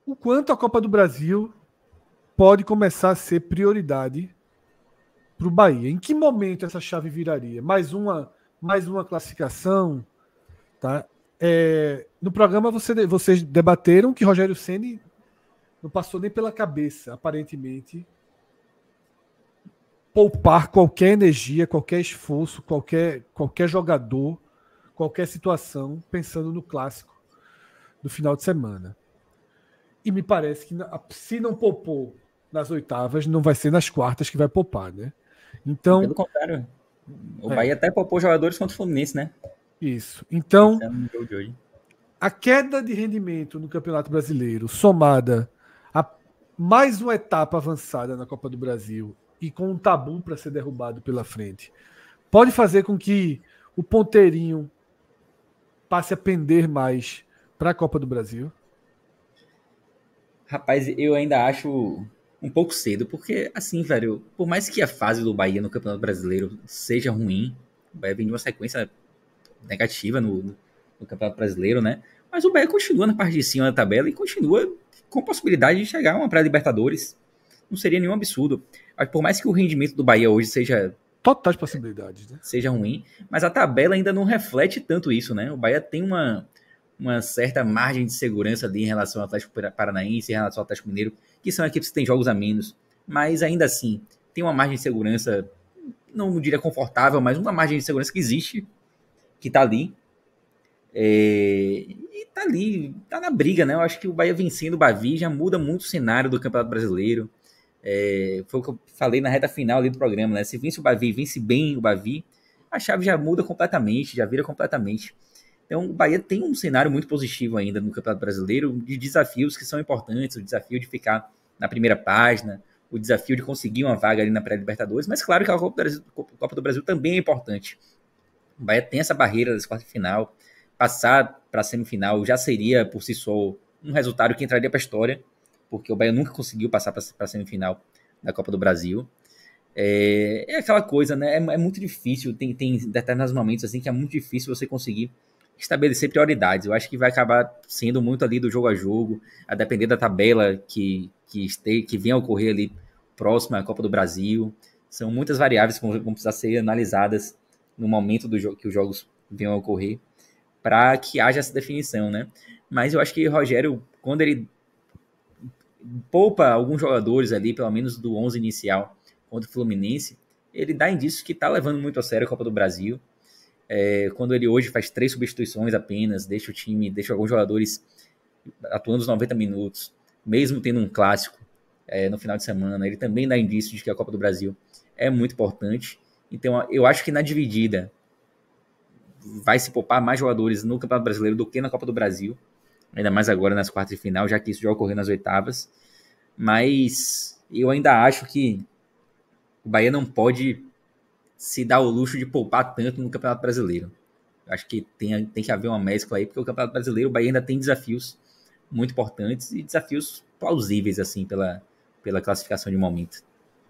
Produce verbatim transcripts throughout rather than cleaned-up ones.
o quanto a Copa do Brasil pode começar a ser prioridade para o Bahia. Em que momento essa chave viraria? Mais uma, mais uma classificação, tá? É, no programa você, vocês debateram que Rogério Ceni não passou nem pela cabeça, aparentemente, poupar qualquer energia, qualquer esforço, qualquer, qualquer jogador, qualquer situação, pensando no clássico do final de semana. E me parece que se não poupou nas oitavas, não vai ser nas quartas que vai poupar, né? Então, pelo contrário, o é, Bahia até poupou jogadores contra o Fluminense, né? Isso. Então, no jogo de hoje. A queda de rendimento no Campeonato Brasileiro, somada a mais uma etapa avançada na Copa do Brasil e com um tabu para ser derrubado pela frente, pode fazer com que o ponteirinho passe a pender mais para a Copa do Brasil? Rapaz, eu ainda acho um pouco cedo, porque, assim, velho, por mais que a fase do Bahia no Campeonato Brasileiro seja ruim, o Bahia vem de uma sequência negativa no, no Campeonato Brasileiro, né? Mas o Bahia continua na parte de cima da tabela e continua com possibilidade de chegar a uma pré-Libertadores. Não seria nenhum absurdo. Mas por mais que o rendimento do Bahia hoje seja totais possibilidades, né? seja ruim, mas a tabela ainda não reflete tanto isso, né? O Bahia tem uma, uma certa margem de segurança ali em relação ao Atlético Paranaense, em relação ao Atlético Mineiro, que são equipes que têm jogos a menos, mas ainda assim tem uma margem de segurança, não diria confortável, mas uma margem de segurança que existe, que tá ali. É, e tá ali, tá na briga, né? Eu acho que o Bahia vencendo o Bavi já muda muito o cenário do Campeonato Brasileiro. É, foi o que eu falei na reta final ali do programa, né? Se vence o Bavi, vence bem o Bavi, a chave já muda completamente, já vira completamente. Então o Bahia tem um cenário muito positivo ainda no Campeonato Brasileiro, de desafios que são importantes, o desafio de ficar na primeira página, o desafio de conseguir uma vaga ali na pré-Libertadores, mas claro que a Copa do Brasil, Copa do Brasil também é importante. O Bahia tem essa barreira das quartas de final, passar para a semifinal já seria por si só um resultado que entraria para a história, porque o Bahia nunca conseguiu passar para a semifinal da Copa do Brasil. É, é aquela coisa, né? É, é muito difícil, tem, tem determinados momentos assim que é muito difícil você conseguir estabelecer prioridades. Eu acho que vai acabar sendo muito ali do jogo a jogo, a depender da tabela que, que, este, que venha a ocorrer ali próxima à Copa do Brasil. São muitas variáveis que vão, vão precisar ser analisadas no momento do jogo que os jogos venham a ocorrer, para que haja essa definição, né? Mas eu acho que o Rogério, quando ele poupa alguns jogadores ali, pelo menos do onze inicial contra o Fluminense, ele dá indícios que está levando muito a sério a Copa do Brasil. É, quando ele hoje faz três substituições apenas, deixa o time, deixa alguns jogadores atuando os noventa minutos, mesmo tendo um clássico é, no final de semana, ele também dá indícios de que a Copa do Brasil é muito importante. Então eu acho que na dividida vai se poupar mais jogadores no Campeonato Brasileiro do que na Copa do Brasil, ainda mais agora nas quartas de final, já que isso já ocorreu nas oitavas. Mas eu ainda acho que o Bahia não pode se dar o luxo de poupar tanto no Campeonato Brasileiro. Acho que tem, tem que haver uma mescla aí, porque o Campeonato Brasileiro, o Bahia ainda tem desafios muito importantes e desafios plausíveis, assim, pela, pela classificação de momento.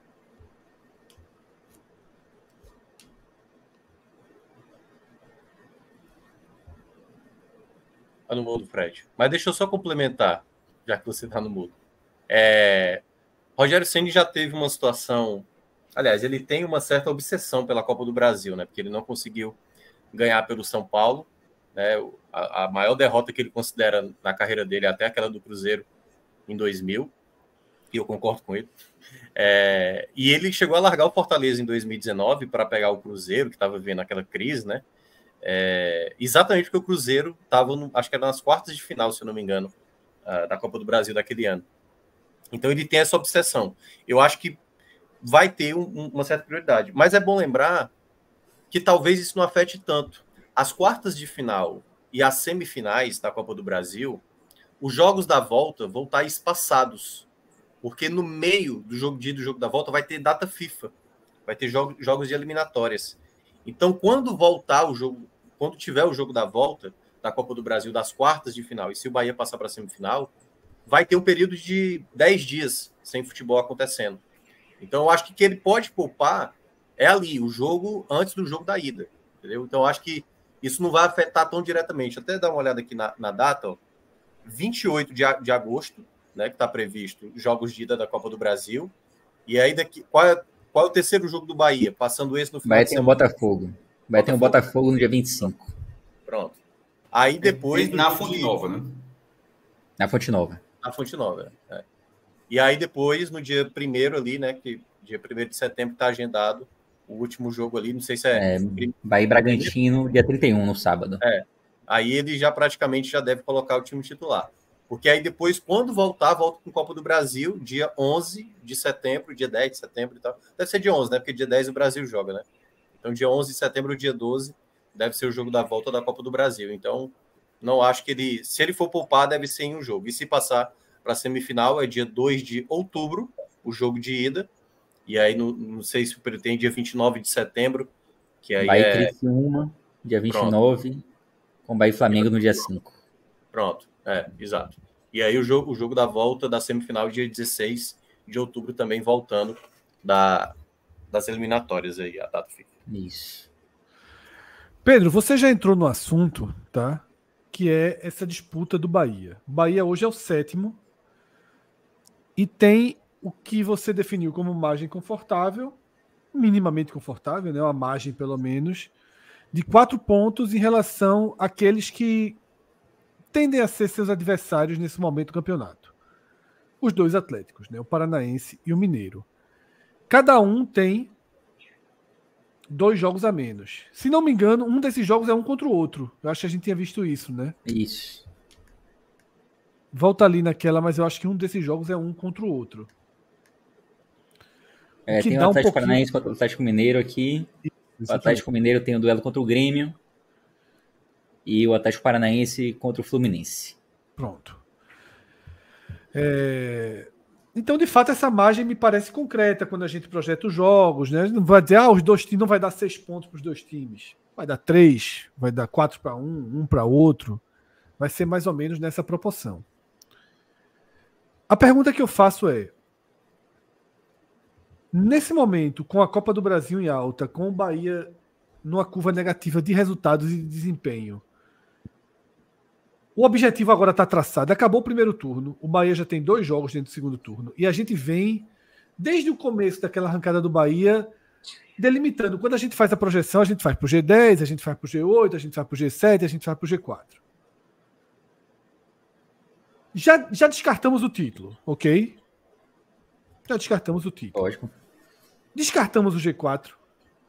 Tá no mudo, Fred. Mas deixa eu só complementar, já que você está no mudo. É... Rogério Ceni já teve uma situação... Aliás, ele tem uma certa obsessão pela Copa do Brasil, né? Porque ele não conseguiu ganhar pelo São Paulo. Né? A, a maior derrota que ele considera na carreira dele é até aquela do Cruzeiro em dois mil. E eu concordo com ele. É... E ele chegou a largar o Fortaleza em dois mil e dezenove para pegar o Cruzeiro, que estava vivendo aquela crise, né? É, exatamente porque o Cruzeiro estava, acho que era nas quartas de final, se eu não me engano, uh, da Copa do Brasil daquele ano. Então ele tem essa obsessão. Eu acho que vai ter um, um, uma certa prioridade. Mas é bom lembrar que talvez isso não afete tanto. As quartas de final e as semifinais da Copa do Brasil, os jogos da volta vão estar espaçados. Porque no meio do jogo de ida e do jogo da volta vai ter data FIFA. Vai ter jogo, jogos de eliminatórias. Então, quando voltar o jogo, quando tiver o jogo da volta da Copa do Brasil, das quartas de final, e se o Bahia passar para a semifinal, vai ter um período de dez dias sem futebol acontecendo. Então, eu acho que o que ele pode poupar é ali, o jogo antes do jogo da ida. Entendeu? Então, eu acho que isso não vai afetar tão diretamente. Até dar uma olhada aqui na, na data, ó, vinte e oito de agosto, né, que está previsto, jogos de ida da Copa do Brasil. E aí, daqui, qual, é, qual é o terceiro jogo do Bahia? Passando esse no final Bahia de tem o semana. Botafogo. Bahia tem o Botafogo no dia vinte e cinco. Pronto. Aí depois... Na Fonte Nova, né? Na Fonte Nova. Na Fonte Nova, é. E aí depois, no dia primeiro ali, né, que dia primeiro de setembro está agendado o último jogo ali, não sei se é... é Bahia e Bragantino, dia trinta e um, no sábado. É. Aí ele já praticamente já deve colocar o time titular. Porque aí depois, quando voltar, volta com o Copa do Brasil, dia onze de setembro, dia dez de setembro e tal. Deve ser dia onze, né? Porque dia dez o Brasil joga, né? Então, dia onze de setembro, dia doze, deve ser o jogo da volta da Copa do Brasil. Então, não acho que ele... Se ele for poupar, deve ser em um jogo. E se passar para a semifinal, é dia dois de outubro, o jogo de ida. E aí, não, não sei se pretende dia vinte e nove de setembro, que aí Bahia é... Criciúma, dia vinte e nove, Pronto. Com Bahia e Flamengo no dia cinco. Pronto, é, exato. E aí o jogo, o jogo da volta da semifinal, dia dezesseis de outubro, também voltando da, das eliminatórias aí, a data fica. Isso. Pedro, você já entrou no assunto, tá? Que é essa disputa do Bahia. O Bahia hoje é o sétimo e tem o que você definiu como margem confortável, minimamente confortável, né? Uma margem, pelo menos, de quatro pontos em relação àqueles que tendem a ser seus adversários nesse momento do campeonato. Os dois Atléticos, né? O Paranaense e o Mineiro. Cada um tem dois jogos a menos. Se não me engano, um desses jogos é um contra o outro. Eu acho que a gente tinha visto isso, né? Isso. Volta ali naquela, mas eu acho que um desses jogos é um contra o outro. É, que tem o dá um Atlético pouquinho... Paranaense contra o Atlético Mineiro aqui. Isso o Atlético aqui. Mineiro tem o duelo contra o Grêmio. E o Atlético Paranaense contra o Fluminense. Pronto. É... Então, de fato, essa margem me parece concreta quando a gente projeta os jogos, né? Não vai dizer, ah, os dois times não vai dar seis pontos para os dois times. Vai dar três, vai dar quatro para um, um para outro. Vai ser mais ou menos nessa proporção. A pergunta que eu faço é: nesse momento, com a Copa do Brasil em alta, com o Bahia numa curva negativa de resultados e de desempenho, o objetivo agora está traçado. Acabou o primeiro turno. O Bahia já tem dois jogos dentro do segundo turno. E a gente vem, desde o começo daquela arrancada do Bahia, delimitando. Quando a gente faz a projeção, a gente faz para o G dez, a gente faz para o G oito, a gente faz para o G sete, a gente faz para o G quatro. Já, já descartamos o título, ok? Já descartamos o título. Lógico. Descartamos o G quatro.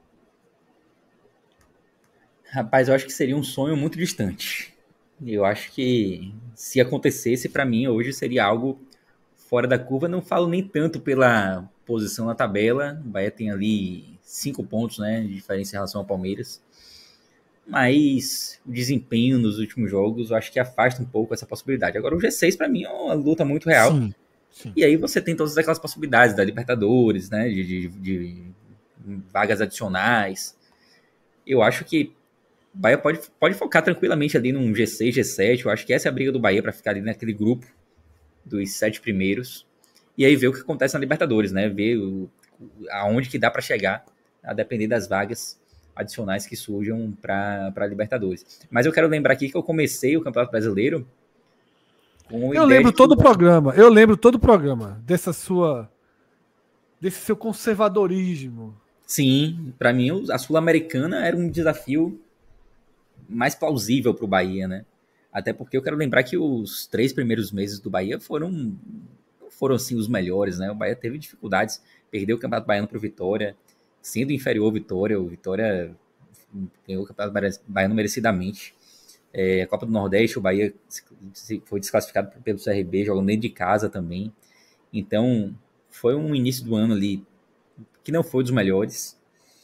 Rapaz, eu acho que seria um sonho muito distante. Eu acho que se acontecesse, para mim, hoje seria algo fora da curva. Não falo nem tanto pela posição na tabela. O Bahia tem ali cinco pontos, né, de diferença em relação ao Palmeiras. Mas o desempenho nos últimos jogos, eu acho que afasta um pouco essa possibilidade. Agora, o G seis, para mim, é uma luta muito real. Sim, sim. E aí você tem todas aquelas possibilidades da Libertadores, né, de, de, de vagas adicionais. Eu acho que o Bahia pode, pode focar tranquilamente ali num G seis, G sete. Eu acho que essa é a briga do Bahia para ficar ali naquele grupo dos sete primeiros. E aí ver o que acontece na Libertadores, né? Ver o, aonde que dá para chegar, a depender das vagas adicionais que surjam para a Libertadores. Mas eu quero lembrar aqui que eu comecei o Campeonato Brasileiro com Eu lembro todo o programa. Eu lembro todo o programa dessa sua... desse seu conservadorismo. Sim, para mim a Sul-Americana era um desafio mais plausível para o Bahia, né? Até porque eu quero lembrar que os três primeiros meses do Bahia foram não foram assim os melhores, né? O Bahia teve dificuldades, perdeu o Campeonato Baiano para o Vitória, sendo inferior ao Vitória, o Vitória ganhou o Campeonato Baiano merecidamente. É, a Copa do Nordeste, o Bahia foi desclassificado pelo C R B, jogando dentro de casa também. Então, foi um início do ano ali que não foi dos melhores.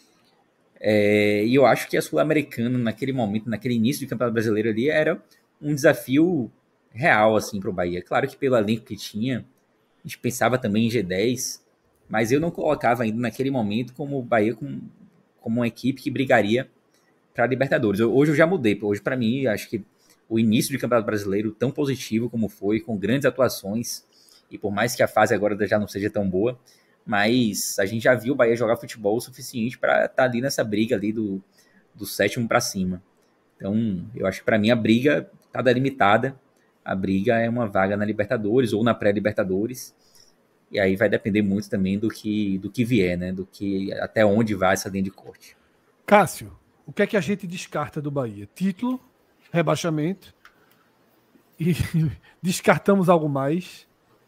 É, e eu acho que a Sul-Americana, naquele momento, naquele início do Campeonato Brasileiro ali, era um desafio real, assim, para o Bahia. Claro que pelo elenco que tinha, a gente pensava também em G dez, mas eu não colocava ainda naquele momento como o Bahia com, como uma equipe que brigaria para a Libertadores. Eu, hoje eu já mudei. Hoje, para mim, acho que o início do Campeonato Brasileiro, tão positivo como foi, com grandes atuações, e por mais que a fase agora já não seja tão boa, mas a gente já viu o Bahia jogar futebol o suficiente para estar tá ali nessa briga ali do, do sétimo para cima. Então, eu acho que para mim a briga está delimitada a briga é uma vaga na Libertadores ou na pré-Libertadores. E aí vai depender muito também do que, do que vier, né? Do que, até onde vai essa linha de corte. Cássio, o que é que a gente descarta do Bahia? Título, rebaixamento e descartamos algo mais?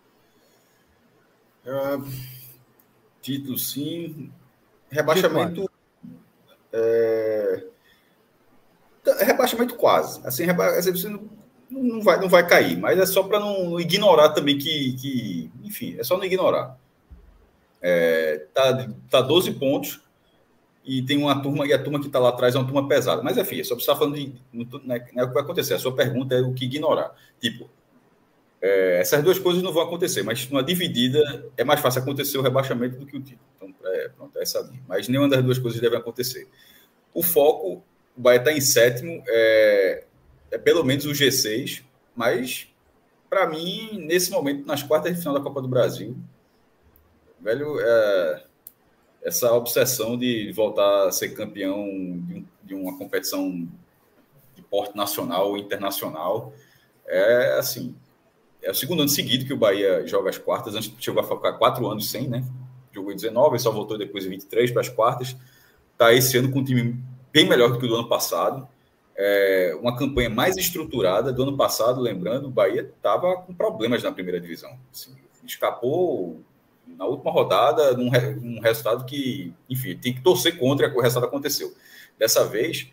Uh, título, sim. Rebaixamento... É... Rebaixamento quase. Assim, reba... você não, não, vai, não vai cair, mas é só para não ignorar também que, que... Enfim, é só não ignorar. É, tá, tá doze pontos e tem uma turma, e a turma que está lá atrás é uma turma pesada. Mas, enfim, é só precisar falando de... Não é, não é o que vai acontecer. A sua pergunta é o que ignorar. Tipo, é, essas duas coisas não vão acontecer, mas numa dividida é mais fácil acontecer o rebaixamento do que o título. Então, é, pronto, é essa linha. Mas nenhuma das duas coisas deve acontecer. O foco, o Bahia está em sétimo, é, é pelo menos o G seis, mas, para mim, nesse momento, nas quartas de final da Copa do Brasil, velho, é, essa obsessão de voltar a ser campeão de, de uma competição de porte nacional ou internacional, é assim, é o segundo ano seguido que o Bahia joga as quartas, antes chegou a ficar quatro anos sem, né? Jogou em dezenove, só voltou depois em vinte e três para as quartas. Está esse ano com um time bem melhor do que o do ano passado. É uma campanha mais estruturada. Do ano passado, lembrando, o Bahia estava com problemas na primeira divisão. Assim, escapou na última rodada num, num resultado que, enfim, tem que torcer contra que o resultado aconteceu. Dessa vez,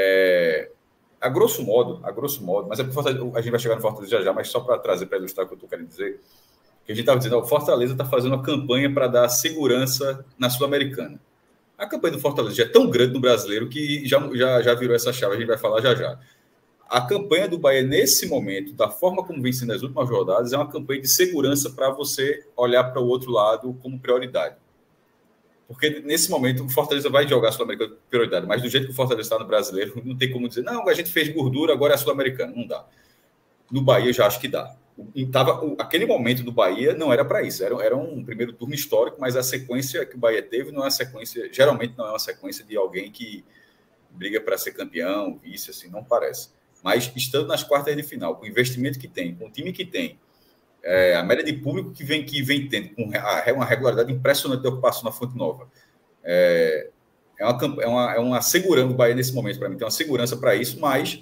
é, a grosso modo, a grosso modo, mas é porque a gente vai chegar no Fortaleza já já, mas só para trazer, para ilustrar o que eu estou querendo dizer, que a gente estava dizendo, ó, o Fortaleza está fazendo uma campanha para dar segurança na Sul-Americana. A campanha do Fortaleza já é tão grande no brasileiro que já, já, já virou essa chave, a gente vai falar já já. A campanha do Bahia, nesse momento, da forma como vem sendo as últimas rodadas, é uma campanha de segurança para você olhar para o outro lado como prioridade. Porque, nesse momento, o Fortaleza vai jogar a Sul-Americana com prioridade, mas do jeito que o Fortaleza está no brasileiro, não tem como dizer, não, a gente fez gordura, agora é a Sul-Americana. Não dá. No Bahia, eu já acho que dá. E tava, aquele momento do Bahia não era para isso, era, era um primeiro turno histórico, mas a sequência que o Bahia teve não é uma sequência, geralmente não é uma sequência de alguém que briga para ser campeão, vice, assim, não parece. Mas estando nas quartas de final, com o investimento que tem, com o time que tem, é, a média de público que vem, que vem tendo, com a, uma regularidade impressionante de ocupação na Fonte Nova, é, é, uma, é, uma, é uma segurança, o Bahia nesse momento, para mim, tem uma segurança para isso, mas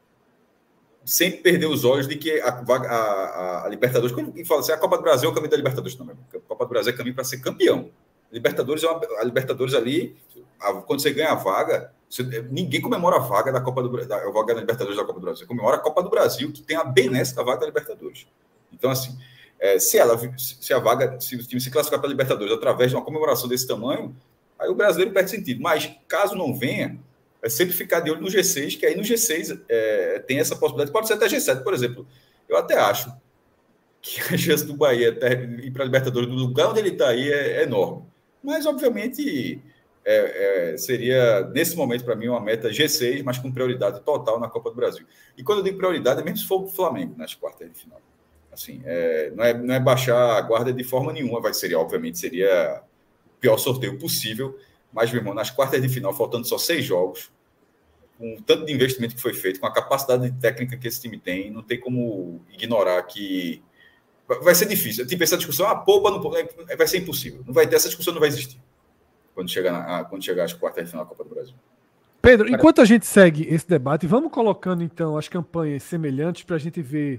sem perder os olhos de que a, a, a Libertadores, quando fala assim, a Copa do Brasil é o caminho da Libertadores também. A Copa do Brasil é caminho para ser campeão. Libertadores é uma, a Libertadores ali, a, quando você ganha a vaga, você, ninguém comemora a vaga da Copa do da, a vaga da Libertadores da Copa do Brasil. Você comemora a Copa do Brasil, que tem a benesse da vaga da Libertadores. Então, assim, é, se ela, se a vaga, se o time se classificar para a Libertadores através de uma comemoração desse tamanho, aí o brasileiro perde sentido. Mas, caso não venha, é sempre ficar de olho no G seis, que aí no G seis é, tem essa possibilidade, pode ser até G sete, por exemplo. Eu até acho que a chance do Bahia até ir para a Libertadores, do lugar onde ele está aí, é, é enorme. Mas, obviamente, é, é, seria, nesse momento, para mim, uma meta G seis, mas com prioridade total na Copa do Brasil. E quando eu digo prioridade, é mesmo se for o Flamengo nas quartas de final. Assim, é, não, é, não é baixar a guarda de forma nenhuma, vai seria, obviamente, seria o pior sorteio possível, mas, meu irmão, nas quartas de final, faltando só seis jogos, com o tanto de investimento que foi feito, com a capacidade técnica que esse time tem, não tem como ignorar que vai ser difícil. Tipo, essa discussão, ah, poupa, não poupa, vai ser impossível. Não vai ter, essa discussão não vai existir quando chegar, na, quando chegar às quartas de final da Copa do Brasil. Pedro, enquanto a gente segue esse debate, vamos colocando, então, as campanhas semelhantes para a gente ver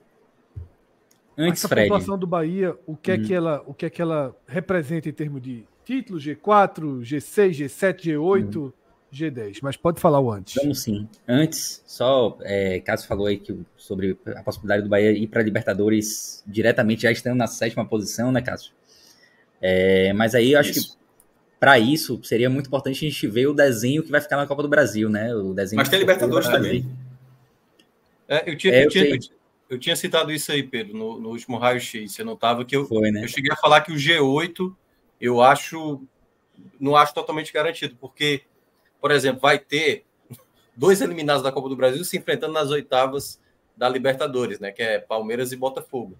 Antes, essa Fred, pontuação do Bahia, o que, é Hum. que ela, o que é que ela representa em termos de título, G quatro, G seis, G sete, G oito, G dez. Mas pode falar o antes. Vamos sim. Antes, só, é, Cássio falou aí que, sobre a possibilidade do Bahia ir para a Libertadores diretamente, já estando na sétima posição, né, Cássio? É, mas aí eu acho Isso. que para isso seria muito importante a gente ver o desenho que vai ficar na Copa do Brasil, né? O desenho Mas tem que Libertadores vai também. fazer. É, eu, tinha, É, eu, eu tinha, sei. eu, tinha, eu tinha citado isso aí, Pedro, no, no último raio-x. Você não estava que eu, Foi, né? eu cheguei a falar que o G oito eu acho, não acho totalmente garantido, porque, por exemplo, vai ter dois eliminados da Copa do Brasil se enfrentando nas oitavas da Libertadores, né? Que é Palmeiras e Botafogo.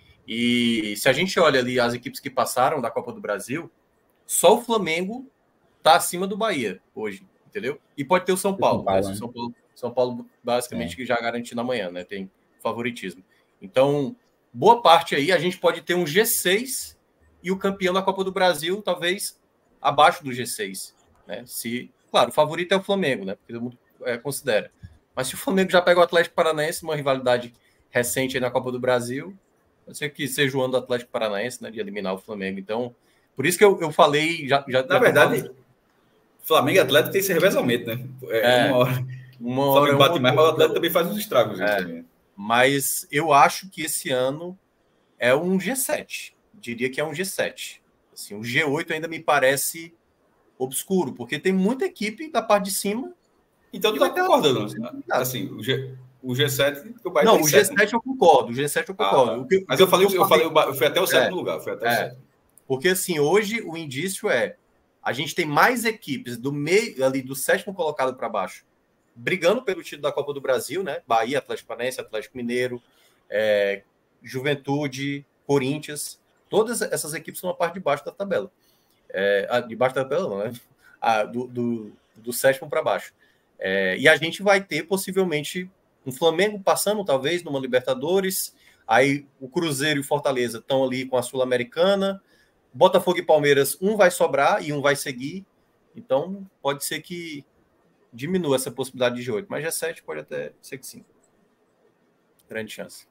E se a gente olha ali as equipes que passaram da Copa do Brasil, só o Flamengo está acima do Bahia hoje, entendeu? E pode ter o São Paulo, São Paulo, né? né? São Paulo, São Paulo basicamente É. que já garantiu na manhã, né? Tem favoritismo. Então, boa parte aí, a gente pode ter um G seis e o campeão da Copa do Brasil, talvez, abaixo do G seis. Né? Se, claro, o favorito é o Flamengo, né? Porque todo mundo é, considera. Mas se o Flamengo já pega o Atlético Paranaense, uma rivalidade recente aí na Copa do Brasil, pode ser que seja o ano do Atlético Paranaense, né? De eliminar o Flamengo. Então, por isso que eu, eu falei... Já, já, na já verdade, falando... Flamengo e Atlético tem esse revezamento, né? É, É, uma hora... Uma o Flamengo hora bate uma, mais, mas o Atlético também faz uns estragos. É, também. Mas eu acho que esse ano é um G sete. Diria que é um G sete. Assim, o G oito ainda me parece obscuro, porque tem muita equipe da parte de cima. Então tu tá concordando, né? Assim, o, G, o G sete... O Não, o G sete eu concordo. O G sete eu concordo. Ah, o que, mas eu falei, eu, eu falei, eu fui até o sétimo é, lugar. Fui até é, o sétimo. Porque assim, hoje o indício é a gente tem mais equipes do meio ali do sétimo colocado para baixo brigando pelo título da Copa do Brasil, né? Bahia, Atlético Paranaense, Atlético Mineiro, é, Juventude, Corinthians, todas essas equipes estão na parte de baixo da tabela. É, de baixo da tabela, não, né? Ah, do, do, do sétimo para baixo. É, e a gente vai ter possivelmente um Flamengo passando, talvez, numa Libertadores. Aí o Cruzeiro e o Fortaleza estão ali com a Sul-Americana. Botafogo e Palmeiras, um vai sobrar e um vai seguir. Então, pode ser que diminua essa possibilidade de G oito, mas G sete pode até ser que sim. Grande chance.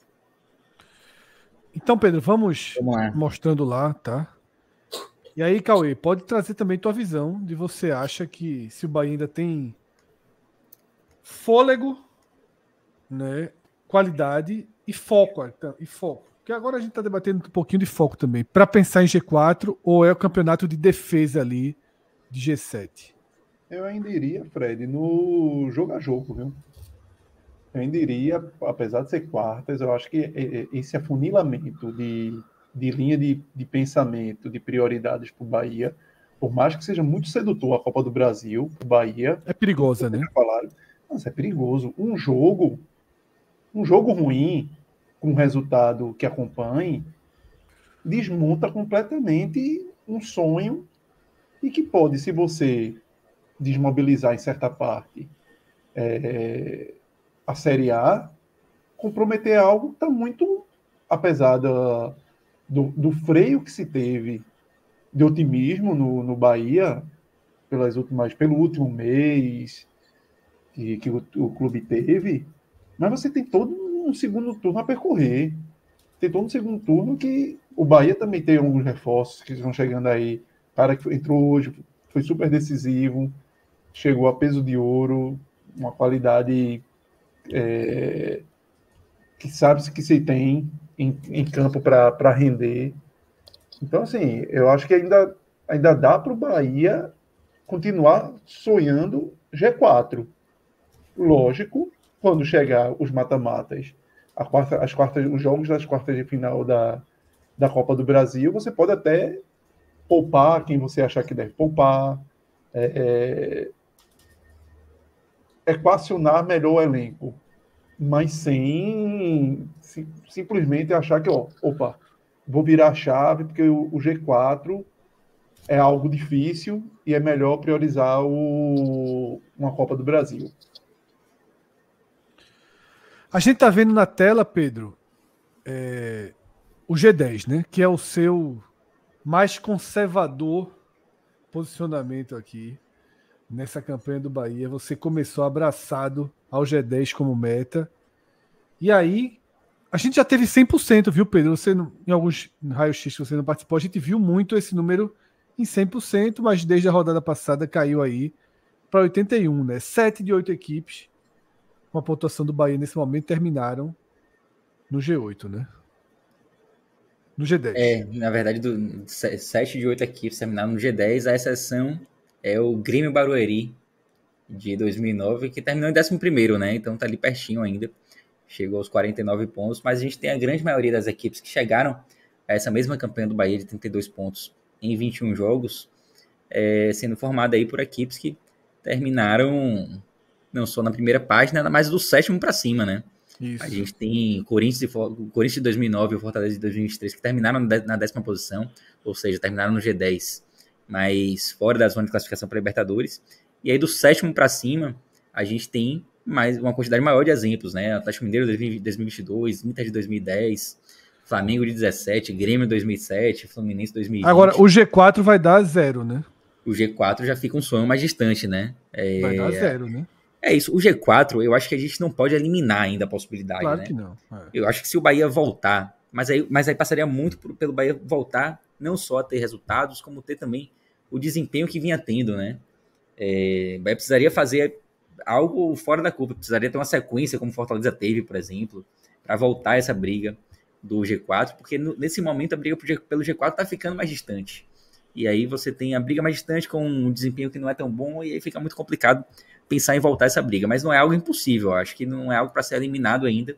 Então, Pedro, vamos, vamos lá. mostrando lá, tá? E aí, Cauê, pode trazer também tua visão de você acha que se o Bahia ainda tem fôlego, né, qualidade e foco, então, e foco. Porque agora a gente está debatendo um pouquinho de foco também, para pensar em G quatro ou é o campeonato de defesa ali de G sete? Eu ainda iria, Fred, no jogo a jogo, viu? Eu ainda iria, apesar de ser quartas, eu acho que esse afunilamento de, de linha de, de pensamento, de prioridades para o Bahia, por mais que seja muito sedutor a Copa do Brasil, o Bahia... É perigosa, né? Falaram, mas é perigoso. Um jogo, um jogo ruim, com um resultado que acompanhe, desmonta completamente um sonho e que pode, se você desmobilizar em certa parte é, a Série A, comprometer algo que está muito, apesar da, do, do freio que se teve de otimismo no, no Bahia pelas últimas, pelo último mês que, que o, o clube teve, mas você tem todo um segundo turno a percorrer. Tem todo um segundo turno que o Bahia também tem alguns reforços que estão chegando aí. O cara que entrou hoje foi super decisivo, chegou a peso de ouro, uma qualidade é, que sabe-se que se tem em, em campo para render. Então, assim, eu acho que ainda, ainda dá para o Bahia continuar sonhando G quatro. Lógico, quando chegar os mata-matas, a quarta, as quartas, os jogos das quartas de final da, da Copa do Brasil, você pode até poupar quem você achar que deve poupar, é, é, equacionar melhor o elenco, mas sem sim, simplesmente achar que, ó, opa, vou virar a chave porque o, o G quatro é algo difícil e é melhor priorizar o, uma Copa do Brasil. A gente tá vendo na tela, Pedro, é, o G dez, né? Que é o seu mais conservador posicionamento aqui nessa campanha do Bahia. Você começou abraçado ao G dez como meta. E aí, a gente já teve cem por cento, viu, Pedro? Você, em alguns raios-x que você não participou, a gente viu muito esse número em cem por cento, mas desde a rodada passada caiu aí para oitenta e um, né? Sete de oito equipes com a pontuação do Bahia nesse momento terminaram no G oito, né? No G dez. É, na verdade, do sete de oito equipes terminaram no G dez, a exceção é o Grêmio Barueri de dois mil e nove, que terminou em décimo primeiro, né? Então tá ali pertinho ainda. Chegou aos quarenta e nove pontos, mas a gente tem a grande maioria das equipes que chegaram a essa mesma campanha do Bahia de trinta e dois pontos em vinte e um jogos, é, sendo formada aí por equipes que terminaram não só na primeira página, mas do sétimo para cima, né? Isso. A gente tem Corinthians, e, Corinthians de dois mil e nove e o Fortaleza de dois mil e vinte e três que terminaram na décima posição, ou seja, terminaram no G dez, mas fora da zona de classificação para Libertadores. E aí do sétimo para cima, a gente tem mas uma quantidade maior de exemplos, né? Atlético Mineiro de dois mil e vinte e dois, Inter de dois mil e dez, Flamengo de dezessete, Grêmio de dois mil e sete, Fluminense de dois mil e vinte. Agora, o G quatro vai dar zero, né? O G quatro já fica um sonho mais distante, né? É... Vai dar zero, né? É isso. O G quatro, eu acho que a gente não pode eliminar ainda a possibilidade, Claro né? que não. É. Eu acho que se o Bahia voltar, mas aí, mas aí passaria muito por, pelo Bahia voltar, não só a ter resultados, como ter também o desempenho que vinha tendo, né? É, o Bahia precisaria fazer algo fora da curva, precisaria ter uma sequência, como Fortaleza teve, por exemplo, para voltar essa briga do G quatro, porque no, nesse momento a briga pelo G quatro está ficando mais distante. E aí você tem a briga mais distante com um desempenho que não é tão bom, e aí fica muito complicado pensar em voltar essa briga. Mas não é algo impossível, acho que não é algo para ser eliminado ainda,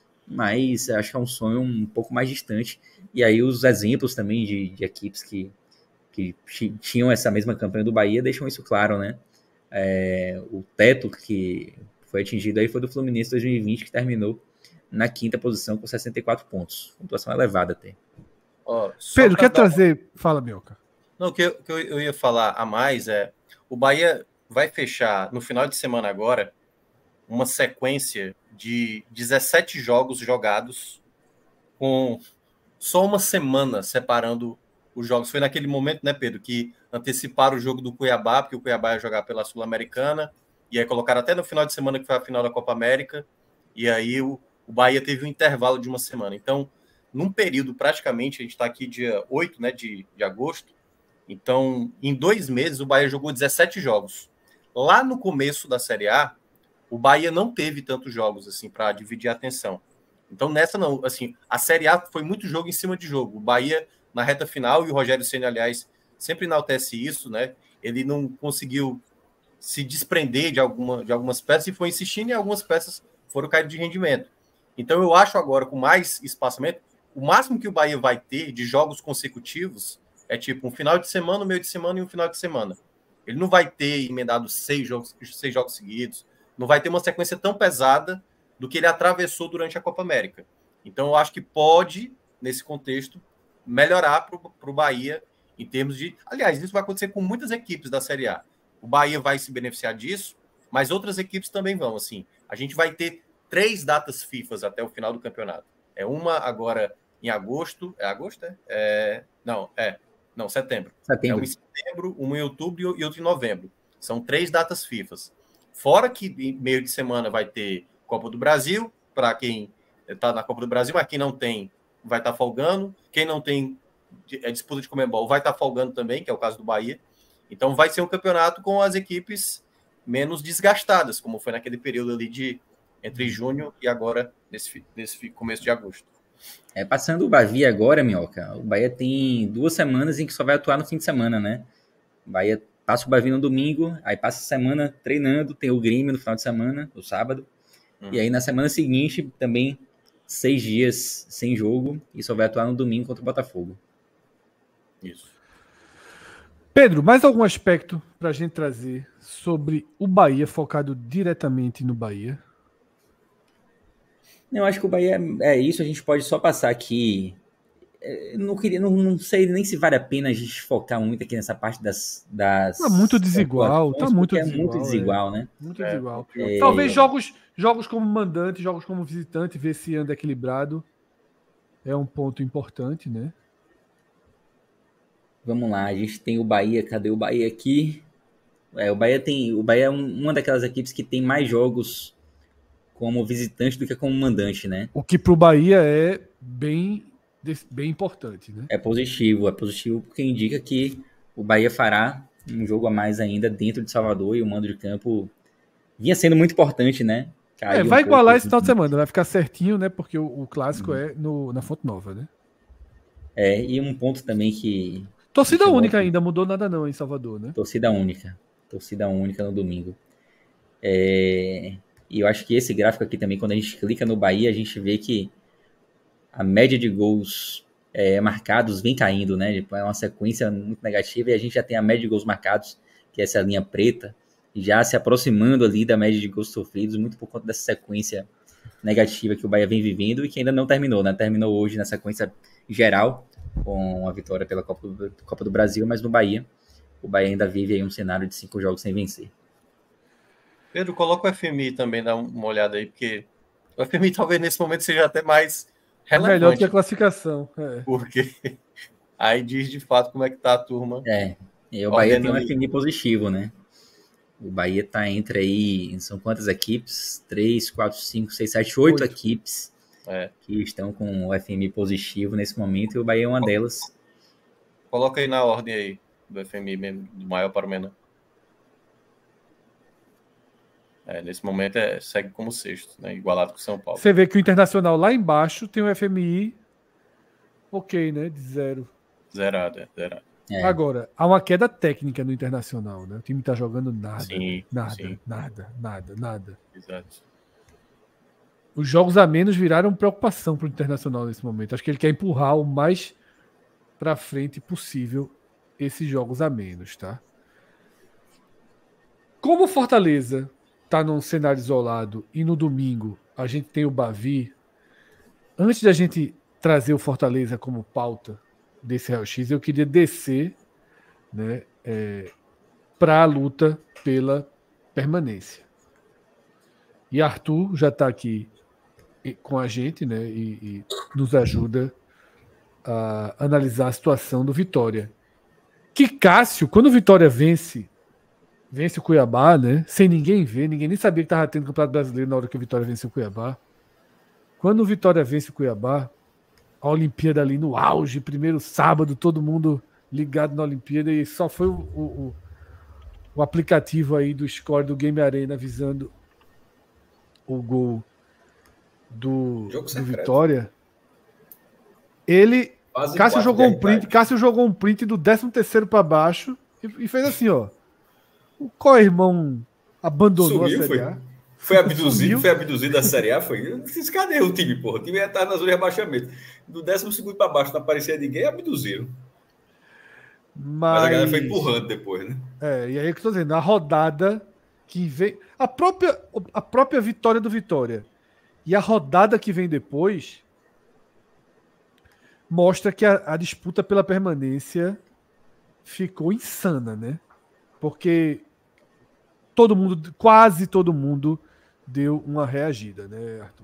mas acho que é um sonho um pouco mais distante. E aí os exemplos também de, de equipes que, que tinham essa mesma campanha do Bahia deixam isso claro, né? É, o teto que foi atingido aí foi do Fluminense dois mil e vinte, que terminou na quinta posição com sessenta e quatro pontos. Pontuação elevada até. Ó, Pedro, quer dar... trazer... Fala, Mioca. Não, o que, eu, que eu ia falar a mais é o Bahia vai fechar no final de semana agora uma sequência de dezessete jogos jogados com só uma semana separando os jogos. Foi naquele momento, né, Pedro, que anteciparam o jogo do Cuiabá, porque o Cuiabá ia jogar pela Sul-Americana, e aí colocaram até no final de semana que foi a final da Copa América, e aí o, o Bahia teve um intervalo de uma semana. Então, num período praticamente, a gente está aqui dia oito, né, de, de agosto, então, em dois meses, o Bahia jogou dezessete jogos. Lá no começo da Série A, o Bahia não teve tantos jogos assim para dividir a atenção. Então, nessa não, assim, a Série A foi muito jogo em cima de jogo. O Bahia, na reta final, e o Rogério Ceni, aliás, sempre enaltece isso, né? Ele não conseguiu se desprender de, alguma, de algumas peças e foi insistindo, e algumas peças foram cair de rendimento. Então, eu acho agora, com mais espaçamento, o máximo que o Bahia vai ter de jogos consecutivos é tipo um final de semana, um meio de semana e um final de semana. Ele não vai ter emendado seis jogos, seis jogos seguidos, não vai ter uma sequência tão pesada do que ele atravessou durante a Copa América. Então, eu acho que pode, nesse contexto, melhorar para o Bahia em termos de... Aliás, isso vai acontecer com muitas equipes da Série A. O Bahia vai se beneficiar disso, mas outras equipes também vão. Assim, a gente vai ter três datas FIFA até o final do campeonato. É uma agora em agosto. É agosto, é? é não, é. Não, setembro. setembro. É uma em setembro, uma em outubro e outra em novembro. São três datas FIFA. Fora que em meio de semana vai ter Copa do Brasil, para quem está na Copa do Brasil, mas quem não tem vai estar tá folgando. Quem não tem é, disputa de Conmebol vai estar tá folgando também, que é o caso do Bahia. Então vai ser um campeonato com as equipes menos desgastadas, como foi naquele período ali de entre junho e agora nesse, nesse começo de agosto. É, passando o Bahia agora, Minhoca, o Bahia tem duas semanas em que só vai atuar no fim de semana, né? O Bahia passa o Bahia no domingo, aí passa a semana treinando, tem o Grêmio no final de semana, no sábado, hum. e aí na semana seguinte também seis dias sem jogo e só vai atuar no domingo contra o Botafogo. Isso. Pedro, mais algum aspecto para a gente trazer sobre o Bahia, focado diretamente no Bahia? Eu acho que o Bahia é isso, a gente pode só passar aqui. Eu não, queria, não, não sei nem se vale a pena a gente focar muito aqui nessa parte das... das tá muito desigual, tá muito é desigual. muito desigual, é. né? Muito é, desigual. É... Talvez jogos, jogos como mandante, jogos como visitante, ver se anda equilibrado é um ponto importante, né? Vamos lá, a gente tem o Bahia, cadê o Bahia aqui? É, o Bahia tem, o Bahia é um, uma daquelas equipes que tem mais jogos como visitante do que como mandante, né? O que pro Bahia é bem, bem importante, né? É positivo, é positivo porque indica que o Bahia fará um jogo a mais ainda dentro de Salvador e o mando de campo vinha sendo muito importante, né? É, vai um igualar esse final de semana, vai ficar certinho, né? Porque o, o clássico uhum. é no, na Fonte Nova, né? É, e um ponto também que... Torcida única ainda, mudou nada não em Salvador, né? Torcida única. Torcida única no domingo. É... E eu acho que esse gráfico aqui também, quando a gente clica no Bahia, a gente vê que a média de gols é, marcados vem caindo, né? É uma sequência muito negativa e a gente já tem a média de gols marcados, que é essa linha preta, já se aproximando ali da média de gols sofridos, muito por conta dessa sequência negativa que o Bahia vem vivendo e que ainda não terminou, né? Terminou hoje na sequência geral, com a vitória pela Copa do, Copa do Brasil, mas no Bahia, o Bahia ainda vive aí um cenário de cinco jogos sem vencer. Pedro, coloca o F M I também, dá uma olhada aí, porque o F M I talvez nesse momento seja até mais relevante. Melhor que a classificação. É. Porque aí diz de fato como é que tá a turma. É, e o Bahia tem um F M I positivo, né? O Bahia tá entre aí, são quantas equipes? três, quatro, cinco, seis, sete, oito equipes é. que estão com o F M I positivo nesse momento, e o Bahia é uma delas. Coloca aí na ordem aí, do F M I mesmo, do maior para o menor. É, nesse momento é, segue como sexto, né? Igualado com o São Paulo. Você vê que o Internacional lá embaixo tem um F M I ok, né? De zero. Zerado, é, zerado. É. Agora, há uma queda técnica no Internacional, né? O time tá jogando nada. Sim, nada, sim. nada, nada, nada. Exato. Os jogos a menos viraram preocupação para o Internacional nesse momento. Acho que ele quer empurrar o mais para frente possível esses jogos a menos, tá? Como o Fortaleza tá num cenário isolado e no domingo a gente tem o Bavi, antes da gente trazer o Fortaleza como pauta desse raio-x, eu queria descer, né, é, para a luta pela permanência. E Arthur já está aqui com a gente, né, e, e nos ajuda a analisar a situação do Vitória. Que Cássio, quando o Vitória vence, vence o Cuiabá, né, sem ninguém ver, ninguém nem sabia que estava tendo Campeonato Brasileiro na hora que o Vitória venceu o Cuiabá. Quando o Vitória vence o Cuiabá, a Olimpíada ali no auge, primeiro sábado, todo mundo ligado na Olimpíada, e só foi o, o, o aplicativo aí do score do Game Arena avisando o gol do, do Vitória. Ele, Quase Cássio jogou um print, Cássio jogou um print do décimo terceiro para baixo e, e fez assim, ó. O co-irmão abandonou Sumiu, a Série A. Foi. Foi abduzido, foi abduzido da Série A, foi. Cadê o time, porra? O time ia estar na zona de rebaixamento. Do décimo segundo para baixo, não aparecia ninguém, abduziram. Mas... Mas a galera foi empurrando depois, né? É, e aí é que eu tô dizendo, a rodada que vem. A própria, a própria vitória do Vitória e a rodada que vem depois mostra que a, a disputa pela permanência ficou insana, né? Porque todo mundo, quase todo mundo, deu uma reagida, né, Arthur?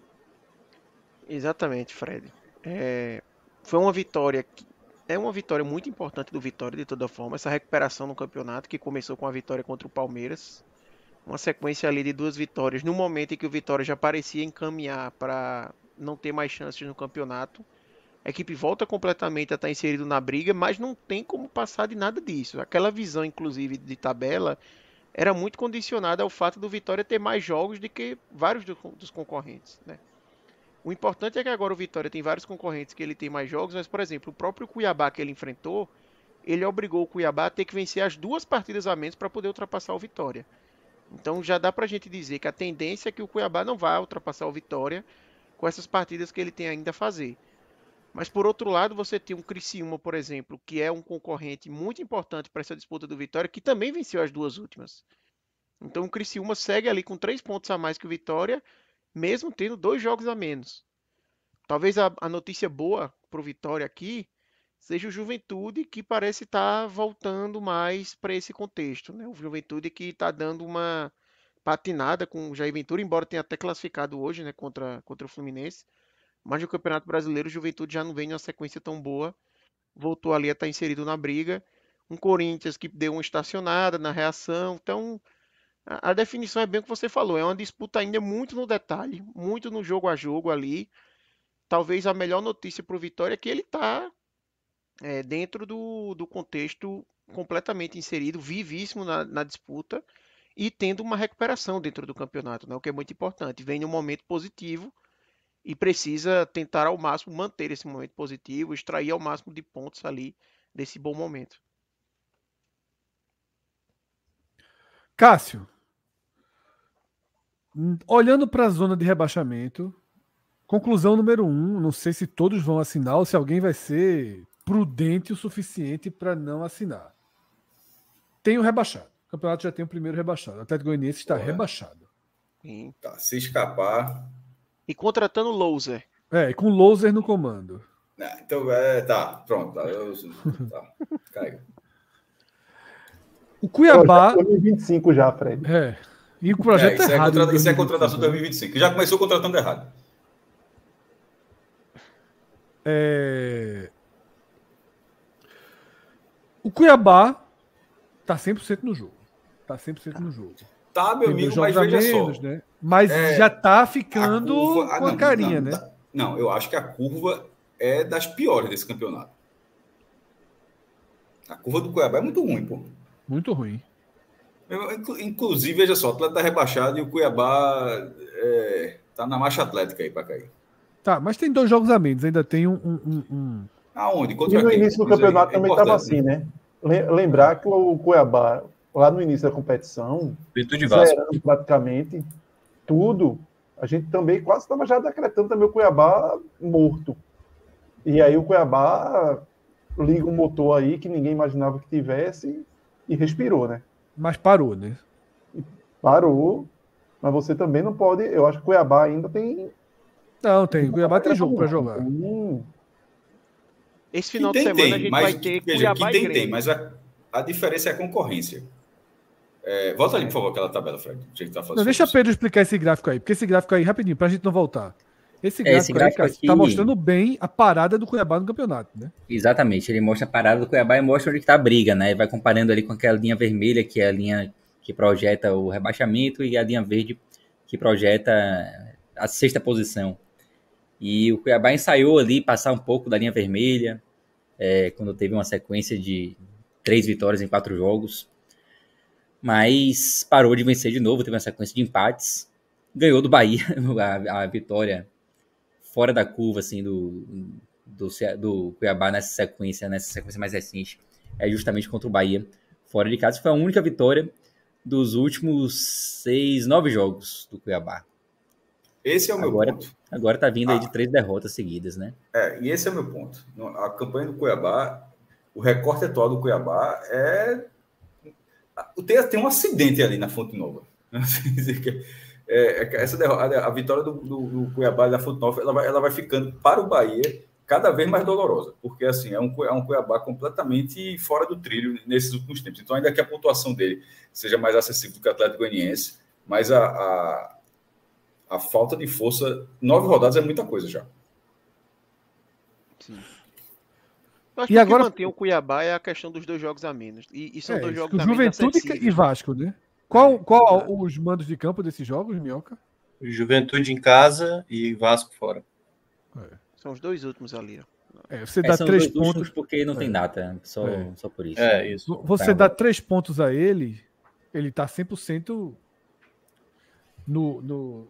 Exatamente, Fred. É, foi uma vitória, é uma vitória muito importante do Vitória, de toda forma, essa recuperação no campeonato, que começou com a vitória contra o Palmeiras, uma sequência ali de duas vitórias, no momento em que o Vitória já parecia encaminhar para não ter mais chances no campeonato. A equipe volta completamente a estar inserido na briga, mas não tem como passar de nada disso. Aquela visão, inclusive, de tabela era muito condicionada ao fato do Vitória ter mais jogos do que vários dos concorrentes, né? O importante é que agora o Vitória tem vários concorrentes que ele tem mais jogos, mas, por exemplo, o próprio Cuiabá que ele enfrentou, ele obrigou o Cuiabá a ter que vencer as duas partidas a menos para poder ultrapassar o Vitória. Então já dá para a gente dizer que a tendência é que o Cuiabá não vai ultrapassar o Vitória com essas partidas que ele tem ainda a fazer. Mas, por outro lado, você tem um Criciúma, por exemplo, que é um concorrente muito importante para essa disputa do Vitória, que também venceu as duas últimas. Então, o Criciúma segue ali com três pontos a mais que o Vitória, mesmo tendo dois jogos a menos. Talvez a, a notícia boa para o Vitória aqui seja o Juventude, que parece estar tá voltando mais para esse contexto, né? O Juventude que está dando uma patinada com o Jair Ventura, embora tenha até classificado hoje, né, contra, contra o Fluminense. Mas no Campeonato Brasileiro, o Juventude já não vem numa sequência tão boa. Voltou ali a estar inserido na briga. Um Corinthians que deu uma estacionada na reação. Então, a, a definição é bem o que você falou. É uma disputa ainda muito no detalhe, muito no jogo a jogo ali. Talvez a melhor notícia para o Vitória é que ele está é, dentro do, do contexto completamente inserido, vivíssimo na, na disputa e tendo uma recuperação dentro do campeonato, né? O que é muito importante. Vem num momento positivo e precisa tentar ao máximo manter esse momento positivo, extrair ao máximo de pontos ali desse bom momento. Cássio, olhando para a zona de rebaixamento, conclusão número um, não sei se todos vão assinar ou se alguém vai ser prudente o suficiente para não assinar. Tem o rebaixado. O campeonato já tem o primeiro rebaixado. O Atlético Goianiense está Ué. rebaixado. Sim. Tá, se escapar... E contratando o Louser. É, com o Louser no comando. É, então, é, tá, pronto. Tá, eu, tá, caiu. O Cuiabá... Pô, já vinte e cinco já, Fred. É. E o projeto É, isso, é é errado. contra- em isso é dois mil e vinte e cinco, contratação de dois mil e vinte e cinco. Já começou contratando errado. É... O Cuiabá tá cem por cento no jogo. Tá cem por cento no jogo. Tá, meu Tem dois amigo, mas jogos a veja menos, só. né? Mas É, já tá A ficando curva, ah, com a não, carinha, não, né? tá- não, eu acho que a curva é das piores desse campeonato. A curva do Cuiabá é muito ruim, pô. Muito ruim. Eu, inclu- Inclusive, veja só, o Atlético tá rebaixado e o Cuiabá é, tá na marcha atlética aí para cair. Tá, mas tem dois jogos a menos. Ainda tem um... um, um, um... Aonde? E Contra no quem? início do Isso aí campeonato é também estava importante, assim, né? Le- Lembrar que o Cuiabá, lá no início da competição, Virtude Vasco. zerando praticamente tudo, a gente também quase estava já decretando também o Cuiabá morto. E aí o Cuiabá liga um motor aí que ninguém imaginava que tivesse e respirou, né? Mas parou, né? Parou, mas você também não pode. Eu acho que o Cuiabá ainda tem. Não, tem. O Cuiabá tem jogo pra Não. jogar. Hum, Esse Que final de tem, semana tem, a gente mas vai que- ter veja, Cuiabá que e tem, Grêmio. tem, mas a, a diferença é a concorrência. É, volta ali, por favor, aquela tabela, Fred. do jeito que tá fazendo Não, deixa isso. Pedro explicar esse gráfico aí, porque esse gráfico aí, rapidinho, pra gente não voltar. Esse É, gráfico, esse gráfico aí, Cássio, aqui- tá mostrando bem a parada do Cuiabá no campeonato, né? Exatamente, ele mostra a parada do Cuiabá e mostra onde está a briga, né? E vai comparando ali com aquela linha vermelha, que é a linha que projeta o rebaixamento, e a linha verde, que projeta a sexta posição. E o Cuiabá ensaiou ali passar um pouco da linha vermelha, é, quando teve uma sequência de três vitórias em quatro jogos, mas parou de vencer de novo, teve uma sequência de empates, ganhou do Bahia, a, a vitória fora da curva, assim, do, do, Ce- do Cuiabá nessa sequência, nessa sequência mais recente, é justamente contra o Bahia, fora de casa. Foi a única vitória dos últimos seis, nove jogos do Cuiabá. Esse é o meu Agora, ponto. agora tá vindo aí Ah. de três derrotas seguidas, né? É, e esse é o meu ponto. A campanha do Cuiabá, o recorte atual do Cuiabá é. Tem, tem um acidente ali na Fonte Nova. É, é, essa derrota, a vitória do, do, do Cuiabá na Fonte Nova, ela vai, ela vai ficando para o Bahia cada vez mais dolorosa, porque assim, é um, é um Cuiabá completamente fora do trilho nesses últimos tempos. Então, ainda que a pontuação dele seja mais acessível do que o Atlético Goianiense, mas a, a, a falta de força, nove rodadas é muita coisa já. Sim. Eu acho E que agora- o que mantém o Cuiabá é a questão dos dois jogos a menos. E, e são É, dois isso, jogos o a menos Juventude acessíveis, e né? Vasco, né? Qual, É, qual exato. os mandos de campo desses jogos, Minhoca? Juventude em casa e Vasco fora. São os dois últimos ali. Ó. É, você É, dá são três os dois últimos pontos. porque não tem É. data, só, É. só por isso. É, isso. Você Tá, dá bom. três pontos a ele, ele tá cem por cento no, no,